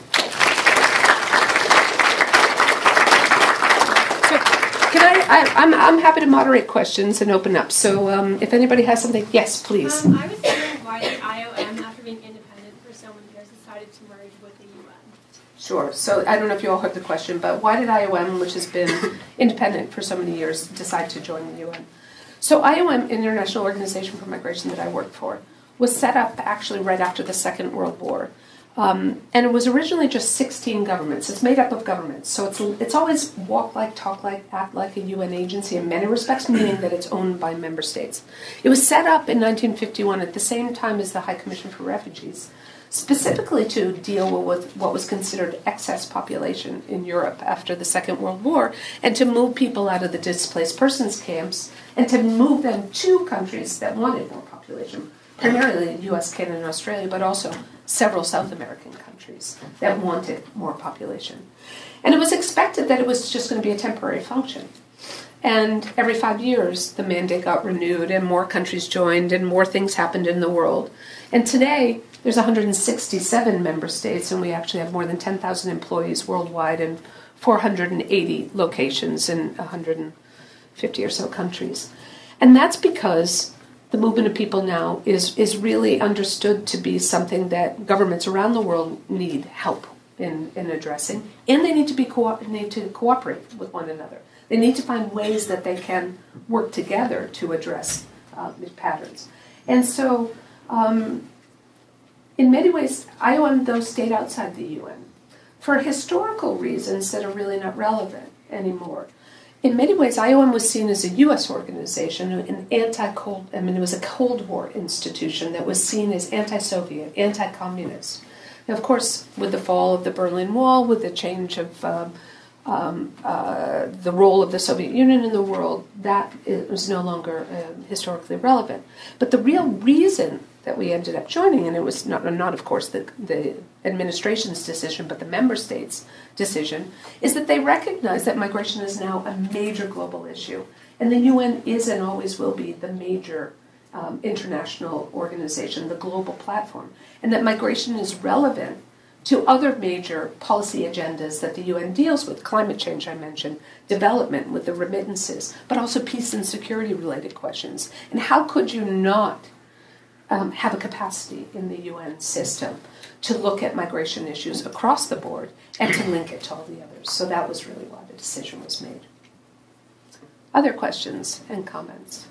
Can I, I, I'm, I'm happy to moderate questions and open up. So um, if anybody has something, yes, please. Um, I was wondering why the I O M, after being independent for so many years, decided to merge with the U N. Sure. So I don't know if you all heard the question, but why did I O M, which has been independent for so many years, decide to join the U N? So I O M, International Organization for Migration, that I worked for, was set up actually right after the Second World War. Um, and it was originally just sixteen governments. It's made up of governments. So it's it's always walk like, talk like, act like a U N agency in many respects, meaning that it's owned by member states. It was set up in nineteen fifty-one at the same time as the High Commission for Refugees, specifically to deal with what was considered excess population in Europe after the Second World War, and to move people out of the displaced persons camps and to move them to countries that wanted more population, primarily the U S, Canada, and Australia, but also several South American countries that wanted more population. And it was expected that it was just going to be a temporary function. And every five years, the mandate got renewed and more countries joined and more things happened in the world. And today, there's one hundred sixty-seven member states, and we actually have more than ten thousand employees worldwide and four hundred eighty locations in one hundred fifty or so countries. And that's because the movement of people now is, is really understood to be something that governments around the world need help in, in addressing, and they need to be co- need to cooperate with one another. They need to find ways that they can work together to address uh, these patterns. And so, um, in many ways, I O M, though, stayed outside the U N for historical reasons that are really not relevant anymore. In many ways, I O M was seen as a U S organization, an anti-Cold, I mean, it was a Cold War institution that was seen as anti-Soviet, anti-communist. Now, of course, with the fall of the Berlin Wall, with the change of um, um, uh, the role of the Soviet Union in the world, that was no longer um, historically relevant. But the real reason that we ended up joining, and it was not, not of course, the, the administration's decision, but the member states' decision, is that they recognize that migration is now a major global issue. And the U N is and always will be the major um, international organization, the global platform. And that migration is relevant to other major policy agendas that the U N deals with. Climate change, I mentioned, development with the remittances, but also peace and security related questions. And how could you not Um, have a capacity in the U N system to look at migration issues across the board and to link it to all the others? So that was really why the decision was made. Other questions and comments?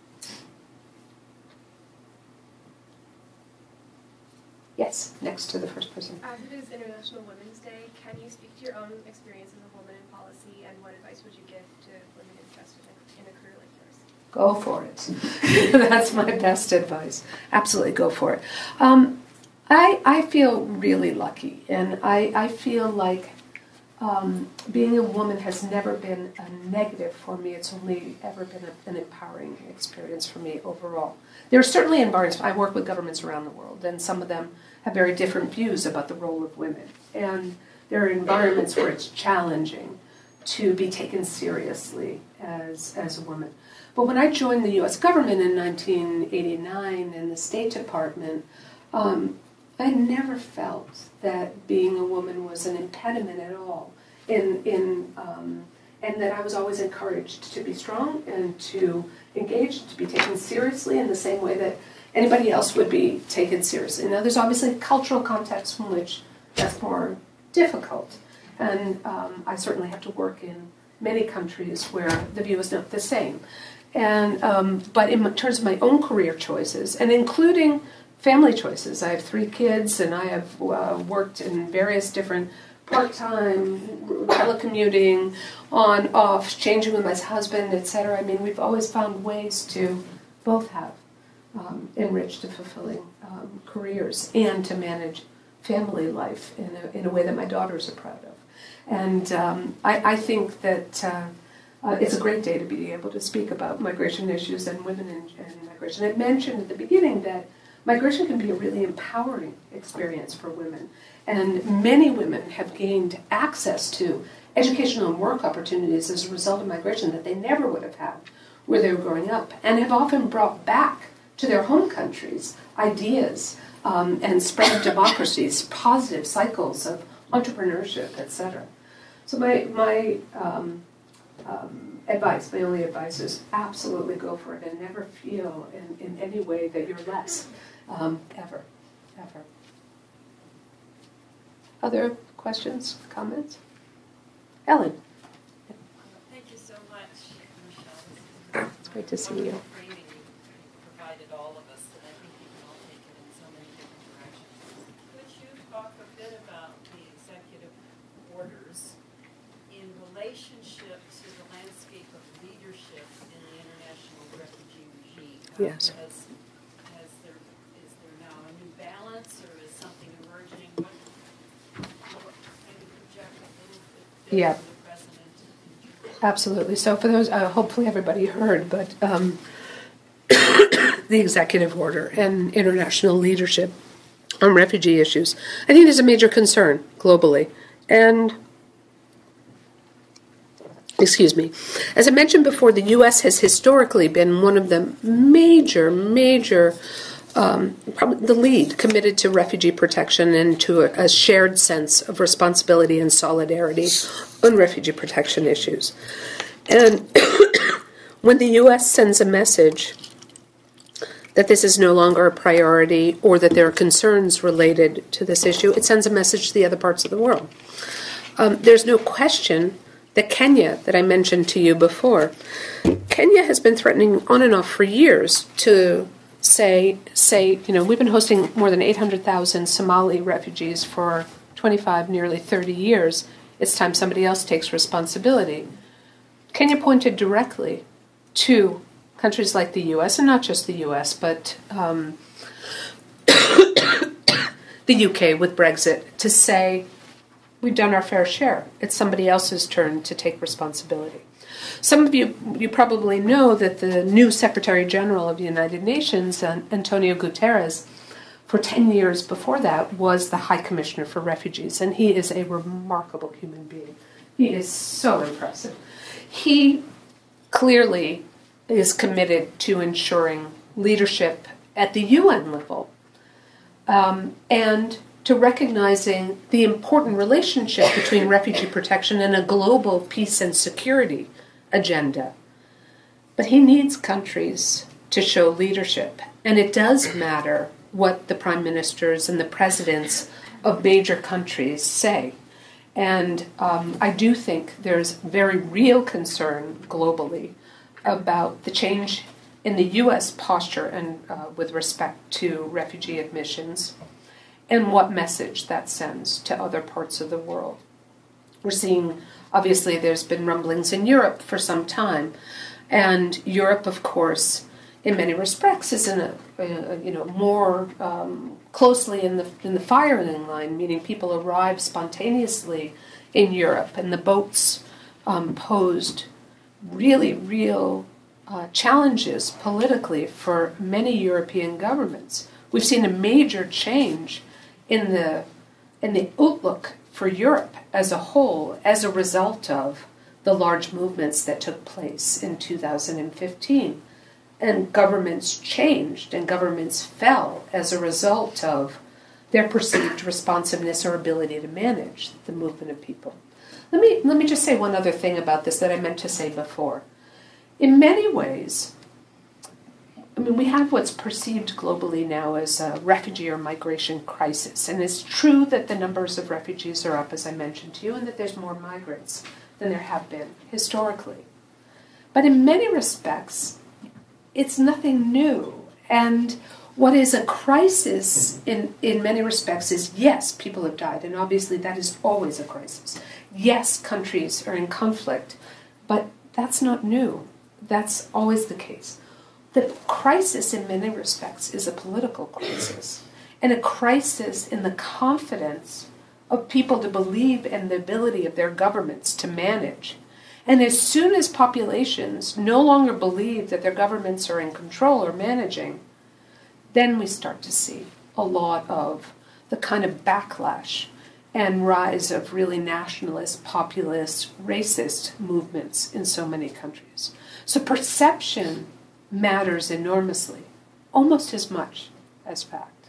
Yes, next to the first person. As it is International Women's Day, can you speak to your own experience as a woman in policy, and what advice would you give to women interested in a career like yours? Go for it. That's my best advice. Absolutely go for it. Um, I, I feel really lucky, and I, I feel like um, being a woman has never been a negative for me. It's only ever been a, an empowering experience for me overall. There are certainly environments, I work with governments around the world, and some of them have very different views about the role of women. And there are environments where it's challenging to be taken seriously as, as a woman. But when I joined the U S government in nineteen eighty-nine in the State Department, um, I never felt that being a woman was an impediment at all. In, in, um, and that I was always encouraged to be strong and to engage, to be taken seriously in the same way that anybody else would be taken seriously. Now, there's obviously cultural contexts from which that's more difficult. And um, I certainly have to work in many countries where the view is not the same. And um, but in terms of my own career choices, and including family choices, I have three kids, and I have uh, worked in various different part-time, telecommuting, on, off, changing with my husband, et cetera. I mean, we've always found ways to both have um, enriched and fulfilling um, careers and to manage family life in a, in a way that my daughters are proud of. And um, I, I think that uh, uh, it's a great day to be able to speak about migration issues and women in, in migration. I mentioned at the beginning that migration can be a really empowering experience for women. And many women have gained access to educational and work opportunities as a result of migration that they never would have had where they were growing up, and have often brought back to their home countries ideas um, and spread of democracies, positive cycles of entrepreneurship, et cetera. So my, my um, um, advice, my only advice is absolutely go for it and never feel in, in any way that you're less, um, ever, ever. Other questions, comments? Ellen. Thank you so much, Michelle. It's great to see you. Framing you provided all of us, and I think we can all take it in so many different directions. Could you talk a bit about the executive orders in relationship to the landscape of leadership in the international refugee regime? Yes. Has, has there, is there now a new balance, or is something emerging? What, what can you project a little bit Yeah. for the president? Absolutely. So for those, uh, hopefully everybody heard, but um, the executive order and international leadership on refugee issues, I think is a major concern globally. And Excuse me. As I mentioned before, the U S has historically been one of the major, major, um, probably the lead committed to refugee protection and to a, a shared sense of responsibility and solidarity on refugee protection issues. And when the U S sends a message that this is no longer a priority or that there are concerns related to this issue, it sends a message to the other parts of the world. Um, there's no question that Kenya, that I mentioned to you before, Kenya has been threatening on and off for years to say, say, you know, we've been hosting more than eight hundred thousand Somali refugees for twenty-five, nearly thirty years. It's time somebody else takes responsibility. Kenya pointed directly to countries like the U S, and not just the U S, but um, the U K with Brexit, to say, we've done our fair share. It's somebody else's turn to take responsibility. Some of you, you probably know that the new Secretary General of the United Nations, Antonio Guterres, for ten years before that, was the High Commissioner for Refugees, and he is a remarkable human being. He is so impressive. He clearly is committed to ensuring leadership at the U N level, um, and to recognizing the important relationship between refugee protection and a global peace and security agenda. But he needs countries to show leadership, and it does matter what the prime ministers and the presidents of major countries say. And um, I do think there's very real concern globally about the change in the U S posture and uh, with respect to refugee admissions, and what message that sends to other parts of the world. We're seeing, obviously, there's been rumblings in Europe for some time, and Europe, of course, in many respects, is in a, a you know more um, closely in the in the firing line, meaning people arrive spontaneously in Europe, and the boats um, posed really real uh, challenges politically for many European governments. We've seen a major change in the in the outlook for Europe as a whole as a result of the large movements that took place in two thousand fifteen. And governments changed and governments fell as a result of their perceived responsiveness or ability to manage the movement of people. Let me let me just say one other thing about this that I meant to say before. In many ways, I mean, we have what's perceived globally now as a refugee or migration crisis. And it's true that the numbers of refugees are up, as I mentioned to you, and that there's more migrants than there have been historically. But in many respects, it's nothing new. And what is a crisis in, in many respects is, yes, people have died, and obviously that is always a crisis. Yes, countries are in conflict, but that's not new. That's always the case. The crisis in many respects is a political crisis, and a crisis in the confidence of people to believe in the ability of their governments to manage. And as soon as populations no longer believe that their governments are in control or managing, then we start to see a lot of the kind of backlash and rise of really nationalist, populist, racist movements in so many countries. So perception matters enormously, almost as much as fact.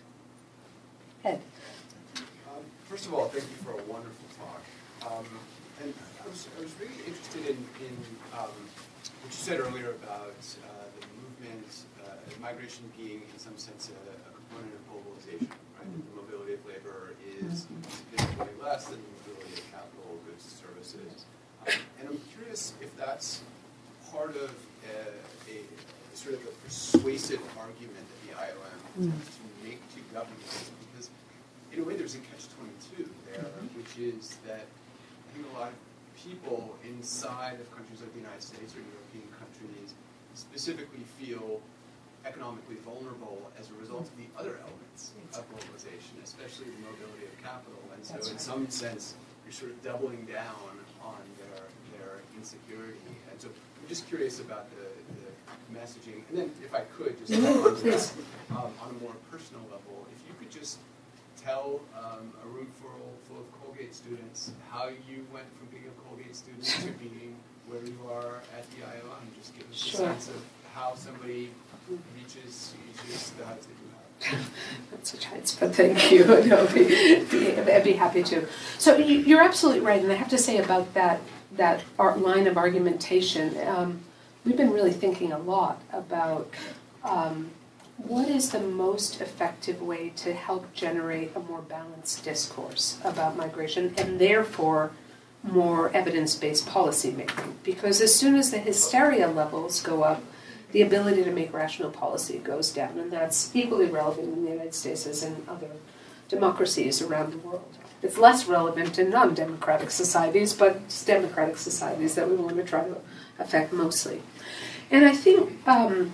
Ed. Um, first of all, thank you for a wonderful talk. Um, and I was, I was really interested in, in um, what you said earlier about uh, the movement, uh, migration being, in some sense, a, a component of globalization, right? Mm-hmm. The mobility of labor is significantly less than the mobility of capital, goods, services. Um, and I'm curious if that's part of uh, a, a sort of a persuasive argument that the I O M tends to make to governments, because in a way there's a catch twenty-two there, mm-hmm. which is that I think a lot of people inside of countries like the United States or European countries specifically feel economically vulnerable as a result of the other elements of globalization, especially the mobility of capital. And so in some sense, you're sort of doubling down on their their insecurity. And so I'm just curious about the, the messaging. And then if I could, just mm-hmm. um, on a more personal level, if you could just tell um, a room full, full of Colgate students how you went from being a Colgate student to being where you are at the I O M? Just give us Sure. a sense of how somebody reaches, reaches the heights that you have. Not such heights, but thank you. No, I'd, be, be, I'd be happy to. So you, you're absolutely right, and I have to say about that that art line of argumentation, um, we've been really thinking a lot about um, what is the most effective way to help generate a more balanced discourse about migration, and therefore more evidence-based policy making. Because as soon as the hysteria levels go up, the ability to make rational policy goes down, and that's equally relevant in the United States as in other democracies around the world. It's less relevant in non-democratic societies, but it's democratic societies that we want to try to affect mostly. And I think um,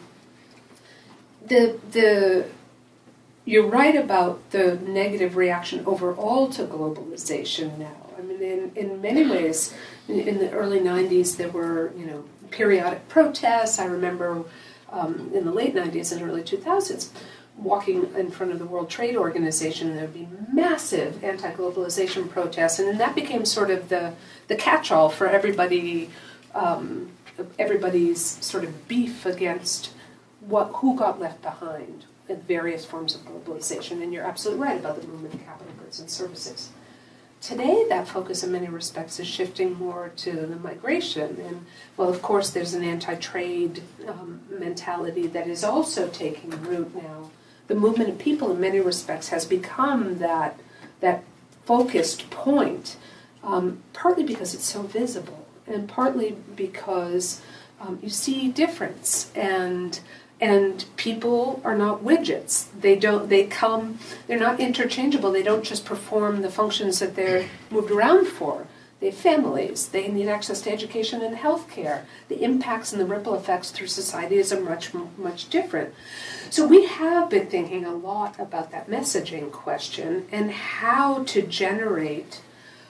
the the you're right about the negative reaction overall to globalization now. I mean, in, in many ways, in, in the early nineties, there were, you know, periodic protests. I remember um, in the late nineties and early two thousands, walking in front of the World Trade Organization, there would be massive anti-globalization protests, and then that became sort of the, the catch-all for everybody, um, everybody's sort of beef against what who got left behind in various forms of globalization. And you're absolutely right about the movement of capital, goods, and services. Today, that focus in many respects is shifting more to the migration. And, well, of course, there's an anti-trade um, mentality that is also taking root now. The movement of people, in many respects, has become that, that focused point, um, partly because it's so visible, and partly because um, you see difference. And And people are not widgets. They don't. They come. They're not interchangeable. They don't just perform the functions that they're moved around for. They have families. They need access to education and health care. The impacts and the ripple effects through societies are much, much different. So we have been thinking a lot about that messaging question and how to generate.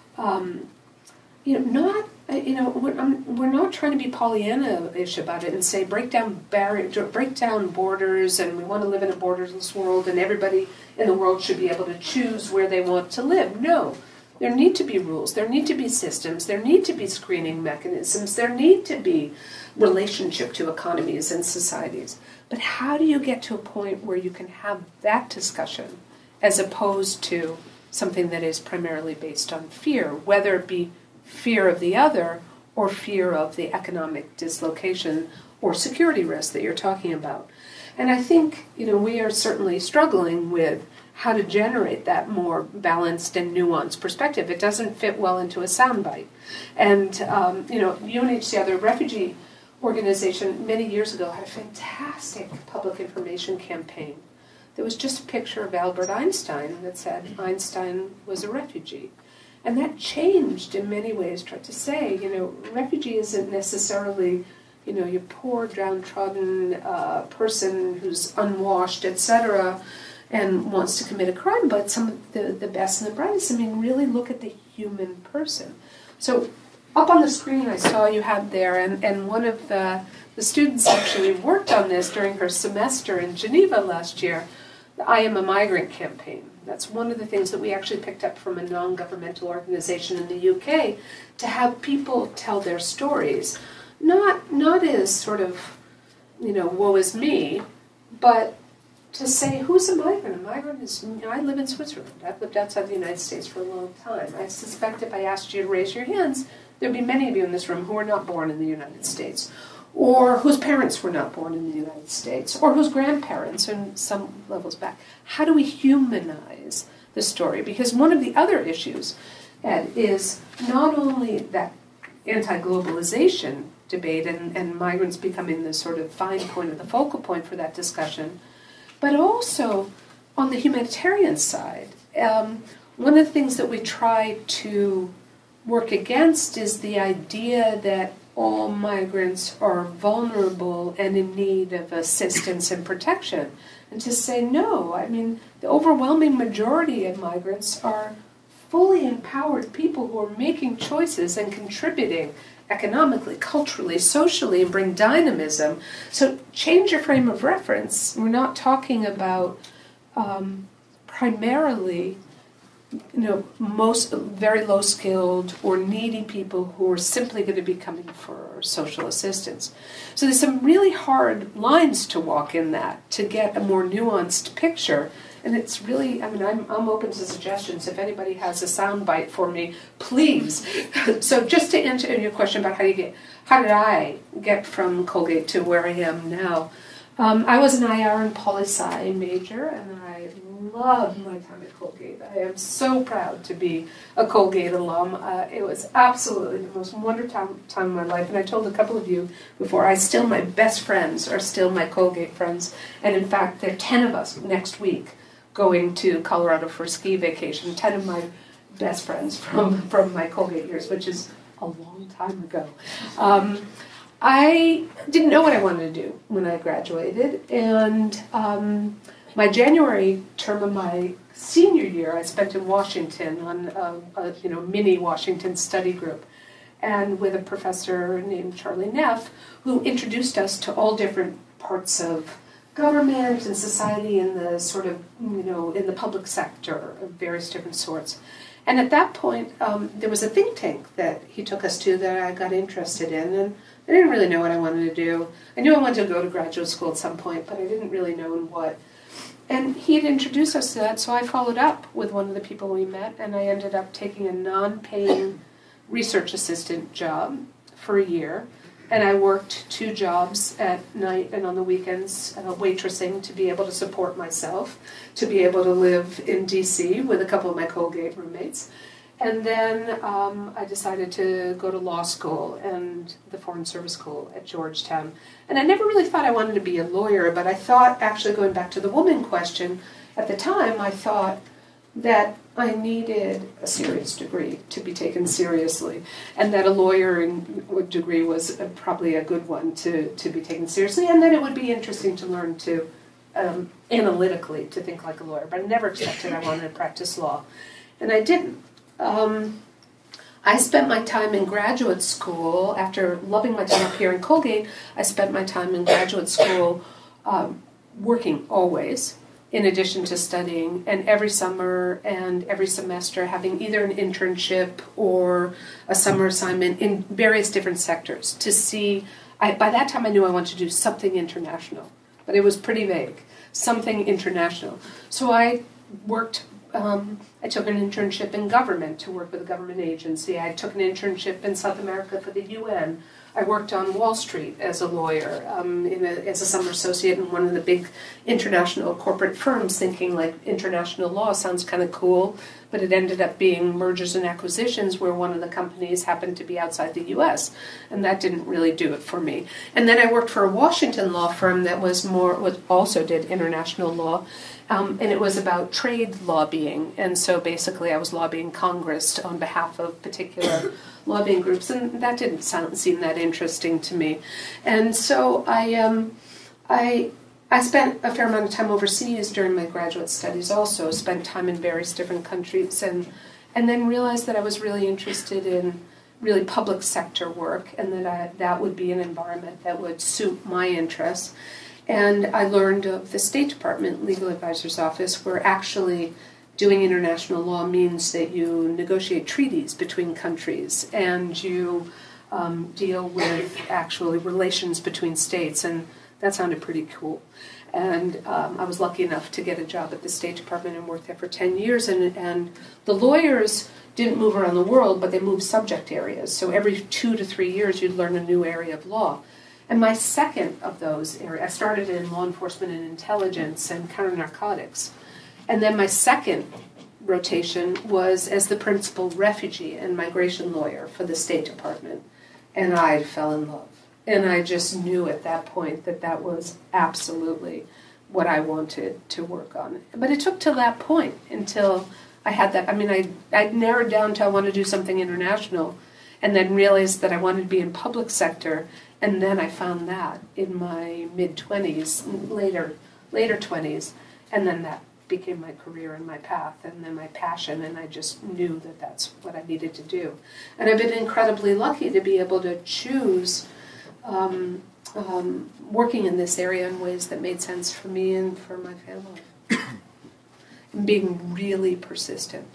Um, you know, not. You know, we're, um, we're not trying to be Pollyanna-ish about it and say break down barriers, break down borders, and we want to live in a borderless world, and everybody in the world should be able to choose where they want to live. No, there need to be rules, there need to be systems, there need to be screening mechanisms, there need to be relationship to economies and societies. But how do you get to a point where you can have that discussion as opposed to something that is primarily based on fear, whether it be fear of the other or fear of the economic dislocation or security risk that you're talking about. And I think, you know, we are certainly struggling with how to generate that more balanced and nuanced perspective. It doesn't fit well into a soundbite. And, um, you know, U N H C R, the refugee organization, many years ago had a fantastic public information campaign. There was just a picture of Albert Einstein that said Einstein was a refugee. And that changed in many ways, tried to say, you know, refugee isn't necessarily, you know, your poor, downtrodden uh, person who's unwashed, et cetera, and wants to commit a crime, but some of the, the best and the brightest. I mean, really look at the human person. So up on the screen I saw you had there, and, and one of the, the students actually worked on this during her semester in Geneva last year, the I Am a Migrant campaign. That's one of the things that we actually picked up from a non-governmental organization in the U K, to have people tell their stories. Not not as sort of, you know, woe is me, but to say, who's a migrant? A migrant is, you know, I live in Switzerland. I've lived outside the United States for a long time. I suspect if I asked you to raise your hands, there'd be many of you in this room who were not born in the United States, or whose parents were not born in the United States, or whose grandparents in some levels back. How do we humanize the story? Because one of the other issues, Ed, is not only that anti-globalization debate and, and migrants becoming the sort of fine point of the focal point for that discussion, but also on the humanitarian side. Um, one of the things that we try to work against is the idea that all migrants are vulnerable and in need of assistance and protection. And to say no, I mean, the overwhelming majority of migrants are fully empowered people who are making choices and contributing economically, culturally, socially, and bring dynamism. So change your frame of reference. We're not talking about um, primarily, you know, most very low-skilled or needy people who are simply going to be coming for or social assistance. So there's some really hard lines to walk in that to get a more nuanced picture. And it's really, I mean, I'm, I'm open to suggestions. If anybody has a soundbite for me, please. So just to answer your question about how you get, how did I get from Colgate to where I am now? Um, I was an I R and poli-sci major, and I loved my time at Colgate. I am so proud to be a Colgate alum. Uh, it was absolutely the most wonderful time, time of my life. And I told a couple of you before, I still, my best friends are still my Colgate friends. And in fact, there are ten of us next week going to Colorado for a ski vacation. ten of my best friends from, from my Colgate years, which is a long time ago. Um, I didn't know what I wanted to do when I graduated, and um, my January term of my senior year I spent in Washington on a, a you know mini Washington study group, and with a professor named Charlie Neff, who introduced us to all different parts of government and society in the sort of you know in the public sector of various different sorts. And at that point, um, there was a think tank that he took us to that I got interested in, and I didn't really know what I wanted to do. I knew I wanted to go to graduate school at some point, but I didn't really know in what. And he had introduced us to that, so I followed up with one of the people we met, and I ended up taking a non-paying research assistant job for a year. And I worked two jobs at night and on the weekends, uh, waitressing, to be able to support myself, to be able to live in D C with a couple of my Colgate roommates. And then um, I decided to go to law school and the Foreign Service School at Georgetown. And I never really thought I wanted to be a lawyer, but I thought, actually going back to the woman question, at the time I thought that I needed a serious degree to be taken seriously, and that a lawyering degree was probably a good one to, to be taken seriously, and that it would be interesting to learn to um, analytically to think like a lawyer. But I never expected I wanted to practice law, and I didn't. Um, I spent my time in graduate school, after loving my time up here in Colgate, I spent my time in graduate school um, working always, in addition to studying, and every summer and every semester having either an internship or a summer assignment in various different sectors to see. I, by that time I knew I wanted to do something international, but it was pretty vague, something international. So I worked, um, I took an internship in government to work with a government agency. I took an internship in South America for the U N. I worked on Wall Street as a lawyer, um, in a, as a summer associate in one of the big international corporate firms, thinking like international law sounds kind of cool, but it ended up being mergers and acquisitions where one of the companies happened to be outside the U S, and that didn't really do it for me. And then I worked for a Washington law firm that was more, was also did international law, um, and it was about trade lobbying, and so basically I was lobbying Congress on behalf of particular lobbying groups, and that didn't sound seem that interesting to me. And so I um, I I spent a fair amount of time overseas during my graduate studies also, spent time in various different countries, and and then realized that I was really interested in really public sector work, and that I, that would be an environment that would suit my interests. And I learned of the State Department Legal Advisor's Office, where actually doing international law means that you negotiate treaties between countries, and you um, deal with actually relations between states, and that sounded pretty cool. And um, I was lucky enough to get a job at the State Department and worked there for ten years, and, and the lawyers didn't move around the world, but they moved subject areas. So every two to three years you'd learn a new area of law. And my second of those areas, I started in law enforcement and intelligence and counter-narcotics. And then my second rotation was as the principal refugee and migration lawyer for the State Department. And I fell in love. And I just knew at that point that that was absolutely what I wanted to work on. But it took till that point until I had that. I mean, I I narrowed down to I want to do something international, and then realized that I wanted to be in public sector. And then I found that in my mid-twenties, later later twenties, and then that became my career and my path and then my passion, and I just knew that that's what I needed to do. And I've been incredibly lucky to be able to choose um, um, working in this area in ways that made sense for me and for my family. And being really persistent,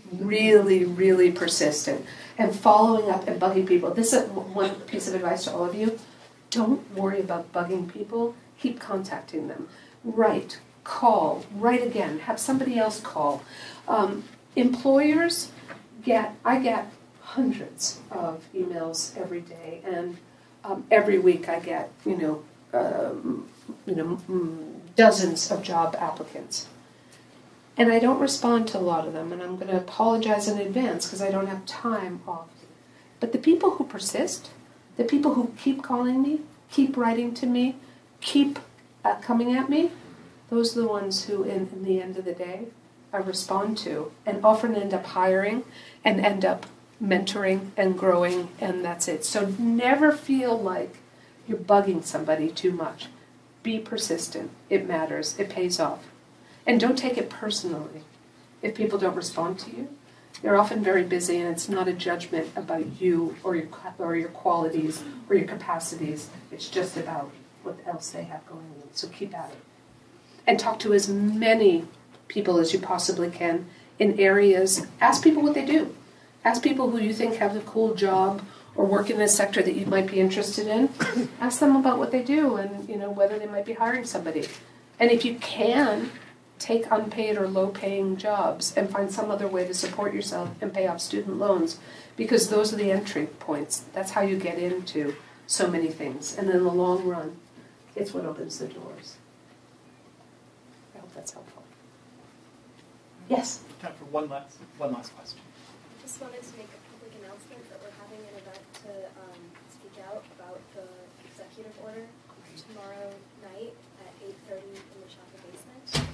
really, really persistent, and following up and bugging people. This is one piece of advice to all of you. Don't worry about bugging people. Keep contacting them. Write, call, write again. Have somebody else call. Um, employers get, I get hundreds of emails every day, and um, every week I get, you know, um, you know, dozens of job applicants. And I don't respond to a lot of them, and I'm going to apologize in advance because I don't have time off. But the people who persist, the people who keep calling me, keep writing to me, keep uh, coming at me, those are the ones who, in, in the end of the day, I respond to, and often end up hiring and end up mentoring and growing, and that's it. So never feel like you're bugging somebody too much. Be persistent. It matters. It pays off. And don't take it personally if people don't respond to you. They're often very busy, and it's not a judgment about you or your or your qualities or your capacities. It's just about what else they have going on. So keep at it. And talk to as many people as you possibly can in areas. Ask people what they do. Ask people who you think have a cool job or work in a sector that you might be interested in. Ask them about what they do and, you know, whether they might be hiring somebody. And if you can, take unpaid or low-paying jobs and find some other way to support yourself and pay off student loans, because those are the entry points. That's how you get into so many things. And in the long run, it's what opens the doors. I hope that's helpful. Yes? Time for one last, one last question. I just wanted to make a public announcement that we're having an event to um, speak out about the executive order tomorrow night at eight thirty in the Chapel basement.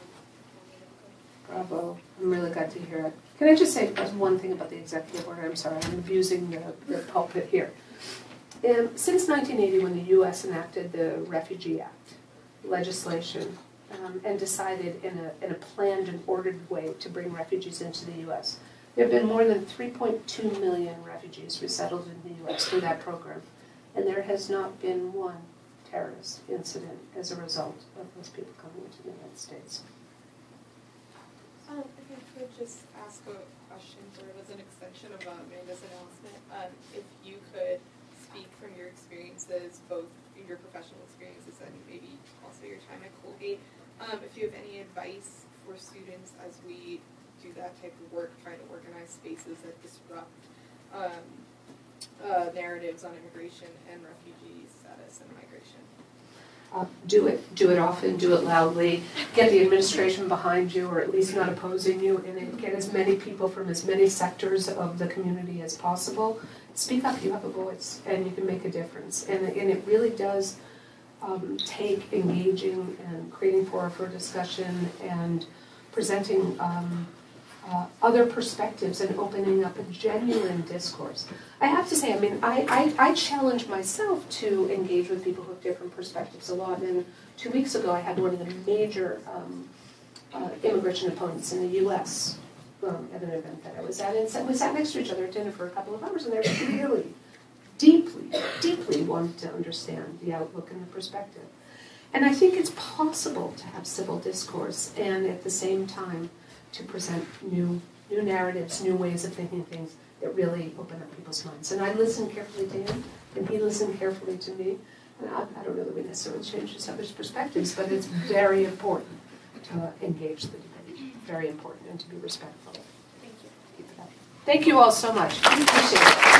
Bravo. I'm really glad to hear it. Can I just say one thing about the executive order? I'm sorry, I'm abusing the, the pulpit here. Um, since nineteen eighty, when the U S enacted the Refugee Act legislation um, and decided in a, in a planned and ordered way to bring refugees into the U S, there have been more than three point two million refugees resettled in the U S through that program. And there has not been one terrorist incident as a result of those people coming into the United States. Um, if I could just ask a question sort of as an extension of um, Amanda's announcement, um, if you could speak from your experiences, both your professional experiences and maybe also your time at Colgate, um, if you have any advice for students as we do that type of work, trying to organize spaces that disrupt um, uh, narratives on immigration and refugee status and migration. Uh, do it. Do it often. Do it loudly. Get the administration behind you, or at least not opposing you, and get as many people from as many sectors of the community as possible. Speak up. You have a voice, and you can make a difference. And, and it really does um, take engaging and creating forum for discussion and presenting um, uh, other perspectives and opening up a genuine discourse. I have to say, I mean, I, I, I challenge myself to engage with people who have different perspectives a lot. And two weeks ago, I had one of the major um, uh, immigration opponents in the U S um, at an event that I was at. And we sat next to each other at dinner for a couple of hours, and they really, deeply, deeply wanted to understand the outlook and the perspective. And I think it's possible to have civil discourse and at the same time to present new, new narratives, new ways of thinking things that really open up people's minds. And I listened carefully to him, and he listened carefully to me. And I, I don't know that we necessarily change each other's perspectives, but it's very important to engage the debate. Very important, and to be respectful. Thank you. Keep it up. Thank you all so much. I appreciate it.